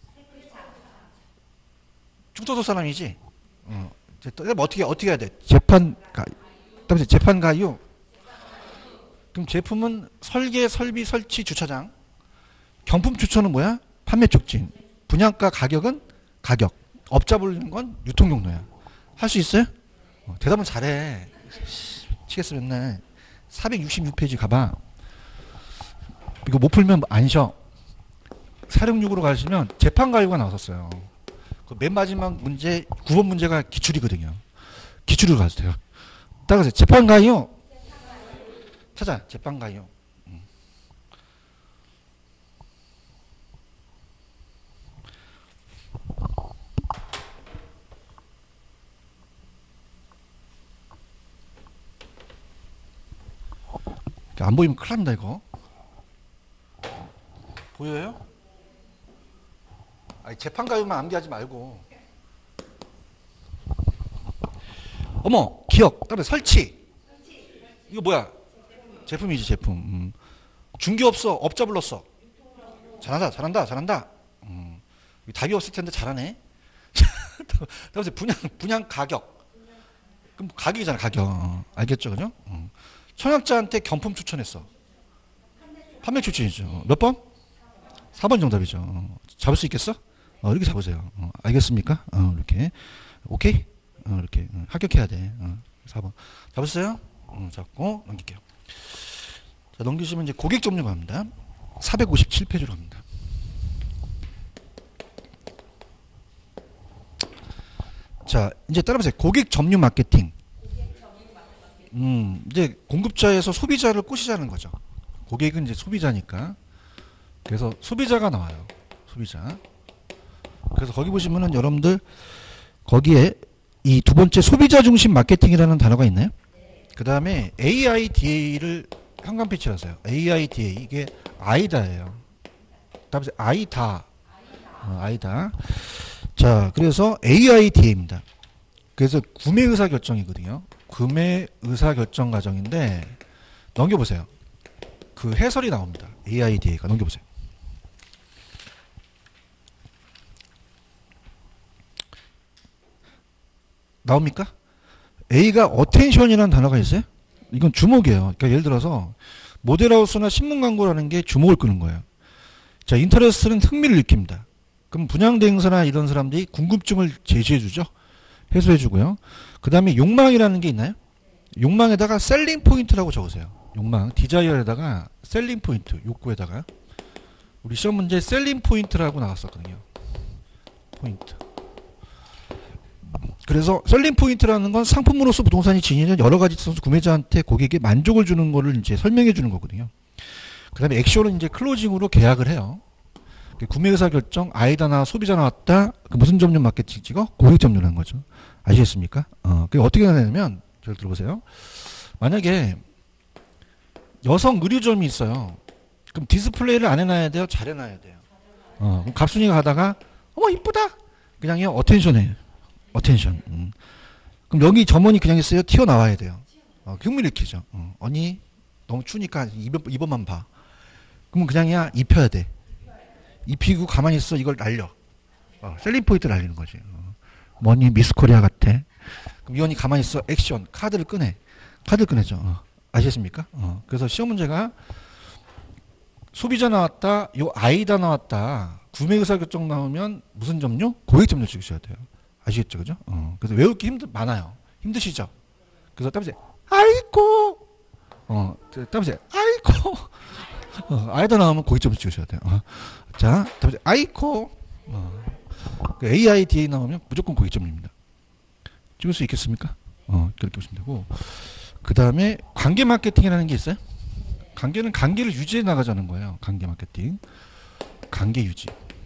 중도도 사람이지. 어, 어떻게 어떻게 해야 돼? 재판 가, 재판 가율. 그럼 제품은 설계, 설비, 설치, 주차장. 경품 추천은 뭐야? 판매 촉진. 분양가 가격은 가격. 업자 부르는 건 유통경로야. 할 수 있어요? 어, 대답은 잘해. 치겠어 맨날. 사백육십육 페이지 가봐. 이거 못 풀면 안 쉬어. 사백육으로 가시면 재판가율가 나왔었어요. 그 맨 마지막 문제 구 번 문제가 기출이거든요. 기출을 가세요. 따라서 재판가율 찾아. 재판가율. 음. 안 보이면 큰일 납니다 이거. 보여요? 아니, 재판가율만 암기하지 말고. 어머, 기억. 따라 설치. 이거 뭐야? 제품이지 제품. 음. 중개업소 업자 불렀어. 잘한다 잘한다 잘한다. 음. 답이 없을 텐데 잘하네. 따라서 분양 분양 가격. 그럼 가격이잖아 가격. 어. 알겠죠 그죠? 음. 청약자한테 경품 추천했어. 판매 추천이죠. 몇 번? 사 번 정답이죠. 어. 잡을 수 있겠어? 어, 이렇게 잡으세요. 어, 알겠습니까? 어, 이렇게. 오케이? 어, 이렇게. 어, 합격해야 돼. 어, 사 번. 잡았어요? 어, 잡고 넘길게요. 자, 자, 넘기시면 이제 고객 점유 갑니다. 사백오십칠 페이지로 갑니다. 자, 이제 따라보세요. 고객 점유 마케팅. 음, 이제 공급자에서 소비자를 꼬시자는 거죠. 고객은 이제 소비자니까. 그래서 소비자가 나와요. 소비자. 그래서 거기 보시면은 여러분들 거기에 이 두 번째 소비자 중심 마케팅이라는 단어가 있나요? 그 다음에 에이아이디에이를 현관패치를 하세요. 에이아이디에이 이게 아이다예요. 다음에 아이다. 어, 아이다. 자, 그래서 에이아이디에이입니다. 그래서 구매 의사 결정이거든요. 구매 의사 결정 과정인데 넘겨보세요. 그 해설이 나옵니다. 에이아이디에이가 넘겨보세요. 나옵니까? A가 어텐션이라는 단어가 있어요. 이건 주목이에요. 그러니까 예를 들어서 모델하우스나 신문 광고라는 게 주목을 끄는 거예요. 자, 인터레스트는 흥미를 느낍니다. 그럼 분양대행사나 이런 사람들이 궁금증을 제시해주죠. 해소해주고요. 그 다음에 욕망이라는 게 있나요? 욕망에다가 셀링 포인트라고 적으세요. 욕망, 디자이어에다가 셀링 포인트, 욕구에다가. 우리 시험 문제 셀링 포인트라고 나왔었거든요. 포인트. 그래서 셀링 포인트라는 건 상품으로서 부동산이 지니는 여러 가지 있어서 구매자한테 고객에게 만족을 주는 거를 이제 설명해 주는 거거든요. 그 다음에 액션은 이제 클로징으로 계약을 해요. 구매 의사 결정, 아이다나 소비자 나왔다. 그 무슨 점유 마케팅 찍어? 고객 점유라는 거죠. 아시겠습니까? 어, 그게 어떻게 되냐면, 잘 들어보세요. 만약에 여성 의류점이 있어요. 그럼 디스플레이를 안 해놔야 돼요? 잘 해놔야 돼요. 어, 그럼 갑순이가 가다가, 어머, 이쁘다! 그냥요, 어텐션에. 어텐션. 음. 그럼 여기 점원이 그냥 있어요? 튀어나와야 돼요. 어, 흥미를 일으키죠. 어, 언니, 너무 추우니까 이번, 이번만 봐. 그러면 그냥이야, 입혀야 돼. 입히고 가만히 있어. 이걸 날려. 어, 셀링 포인트 날리는 거지. 어. 뭐니, 미스 코리아 같아. 그럼 이 언니 가만히 있어. 액션. 카드를 꺼내. 카드를 꺼내죠. 어. 아시겠습니까? 어. 그래서 시험 문제가 소비자 나왔다. 요 아이다 나왔다. 구매 의사 결정 나오면 무슨 점유? 고객 점유 찍으셔야 돼요. 아시겠죠? 그죠? 어. 그래서 외우기 힘들, 많아요. 힘드시죠? 그래서 따보세요. 아이고! 어, 따보세요. 아이고! 어, 아이다 나오면 고객 점유 찍으셔야 돼요. 어. 자, 따보세요. 아이고! 어. 그 에이아이디에이 나오면 무조건 고객 점유입니다. 찍을 수 있겠습니까? 어, 그렇게 보시면 되고. 그 다음에 관계 마케팅이라는 게 있어요. 관계는 관계를 유지해 나가자는 거예요. 관계 마케팅. 관계 유지.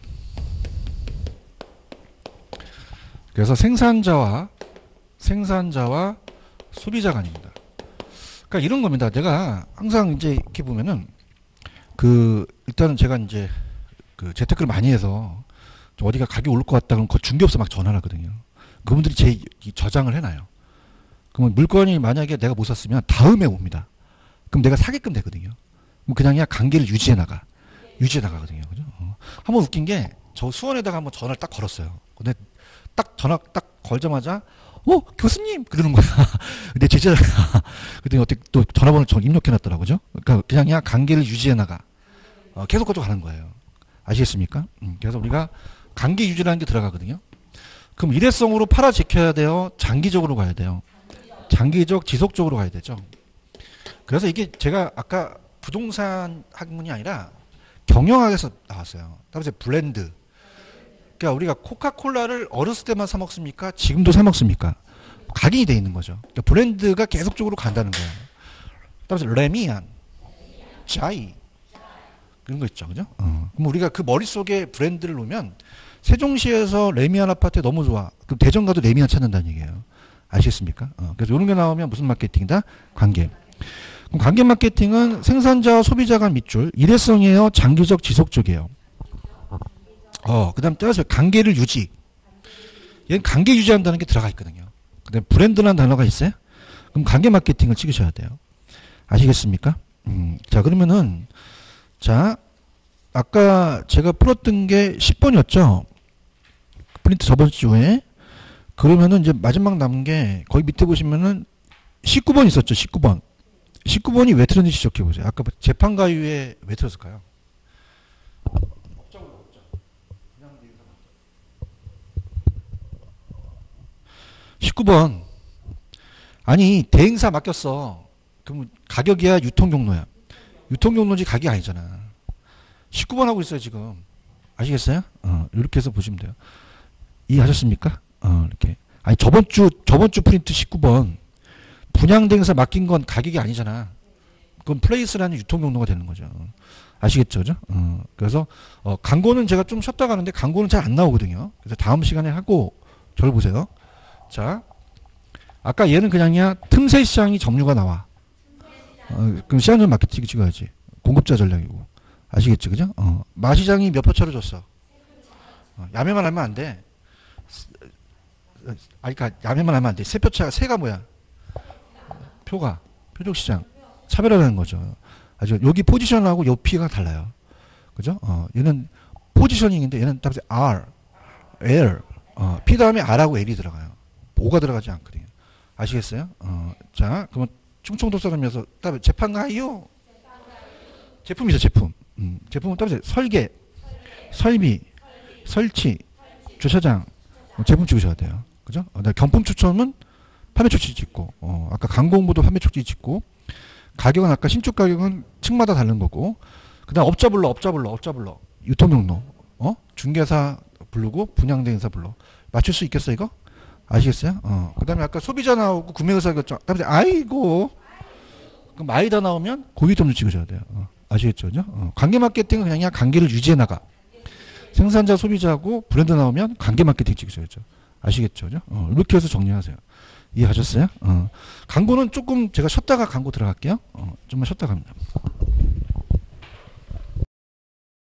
그래서 생산자와 생산자와 소비자 간입니다. 그러니까 이런 겁니다. 내가 항상 이제 이렇게 보면은 그 일단은 제가 이제 그 재테크를 많이 해서 어디가 가격이 오를 것 같다 그러면 그 중개업소 막 전화를 하거든요. 그분들이 제 저장을 해놔요. 그러면 물건이 만약에 내가 못 샀으면 다음에 옵니다. 그럼 내가 사게끔 되거든요. 그럼 그냥 야 관계를 유지해 나가. 유지해 나가거든요. 그죠? 어. 한번 웃긴 게 저 수원에다가 한번 전화를 딱 걸었어요. 근데 딱 전화 딱 걸자마자 어 교수님 그러는 거야. 근데 제자가 그랬더니 어떻게 또 전화번호를 저 입력해놨더라고요. 그죠? 그러니까 그냥 야 관계를 유지해 나가. 어, 계속 가지고 가는 거예요. 아시겠습니까? 음, 그래서 우리가 관계 유지라는 게 들어가거든요. 그럼 일회성으로 팔아 지켜야 돼요? 장기적으로 가야 돼요? 장기적 지속적으로 가야 되죠. 그래서 이게 제가 아까 부동산 학문이 아니라 경영학에서 나왔어요. 따라서 블렌드. 그러니까 우리가 코카콜라를 어렸을 때만 사 먹습니까? 지금도 사 먹습니까? 각인이 돼 있는 거죠. 그러니까 브랜드가 계속적으로 간다는 거예요. 따라서 레미안, 자이 그런 거 있죠, 그죠? 어. 그럼 우리가 그 머릿속에 브랜드를 놓으면 세종시에서 레미안 아파트 너무 좋아. 그럼 대전 가도 레미안 찾는다는 얘기예요. 아시겠습니까? 어. 그래서 이런 게 나오면 무슨 마케팅이다? 관계. 그럼 관계 마케팅은 생산자와 소비자 간 밑줄, 일회성이에요? 장기적 지속적이에요? 어, 그 다음 따라서 관계를 유지. 얘는 관계 유지한다는 게 들어가 있거든요. 그 다음에 브랜드라는 단어가 있어요? 그럼 관계 마케팅을 찍으셔야 돼요. 아시겠습니까? 음, 자, 그러면은, 자, 아까 제가 풀었던 게 십 번이었죠? 프린트 저번 주에. 그러면은 이제 마지막 남은 게 거기 밑에 보시면은 십구 번 있었죠, 십구 번. 십구 번이 왜 틀렸는지 지적해 보세요. 아까 재판가유에 왜 틀렸을까요? 십구 번. 아니, 대행사 맡겼어. 그럼 가격이야, 유통 경로야. 유통용로인지 가격이 아니잖아. 십구 번 하고 있어요, 지금. 아시겠어요? 어, 이렇게 해서 보시면 돼요. 이해하셨습니까? 어, 이렇게. 아니, 저번 주, 저번 주 프린트 십구 번. 분양대행사 맡긴 건 가격이 아니잖아. 그건 플레이스라는 유통용로가 되는 거죠. 아시겠죠? 그죠? 어, 그래서, 어, 광고는 제가 좀 쉬었다 가는데, 광고는 잘 안 나오거든요. 그래서 다음 시간에 하고, 저를 보세요. 자. 아까 얘는 그냥이야, 틈새 시장이 점유가 나와. 어, 그럼 시장전 마케팅 찍어야지. 공급자 전략이고. 아시겠죠? 그죠? 어, 마시장이 몇 표차로 줬어? 어, 야매만 하면 안 돼. 아니, 그니까, 야매만 하면 안 돼. 세 표차, 세가 뭐야? 표가. 표적시장. 차별화라는 거죠. 아주, 여기 포지션하고 요 P가 달라요. 그죠? 어, 얘는 포지셔닝인데, 얘는 답이 R, L, 어, P 다음에 R하고 L이 들어가요. 오가 들어가지 않거든요. 아시겠어요? 어, 자, 그러면 충청도 사람이어서, 답이 재판가요? 제품이죠, 제품. 음, 제품은 따로 설계, 설비, 설치, 주차장, 어, 제품 찍으셔야 돼요. 그죠? 어, 경품 추첨은 판매 촉지 찍고, 어, 아까 광고 홍보도 판매 촉지 찍고, 가격은 아까 신축 가격은 층마다 다른 거고, 그 다음 업자 불러, 업자 불러, 업자 불러, 유통용로, 어? 중개사 부르고, 분양대행사 불러. 맞출 수 있겠어, 이거? 아시겠어요? 어, 그 다음에 아까 소비자 나오고, 구매의사 결정, 그 다음에 아이고, 그럼 아이다 나오면 고객점수 찍으셔야 돼요. 어. 아시겠죠? 어, 관계 마케팅은 그냥, 그냥 관계를 유지해 나가. 생산자, 소비자하고 브랜드 나오면 관계 마케팅 찍으셔야죠. 아시겠죠? 어, 이렇게 해서 정리하세요. 이해하셨어요? 어, 광고는 조금 제가 쉬었다가 광고 들어갈게요. 어, 좀만 쉬었다가 합니다.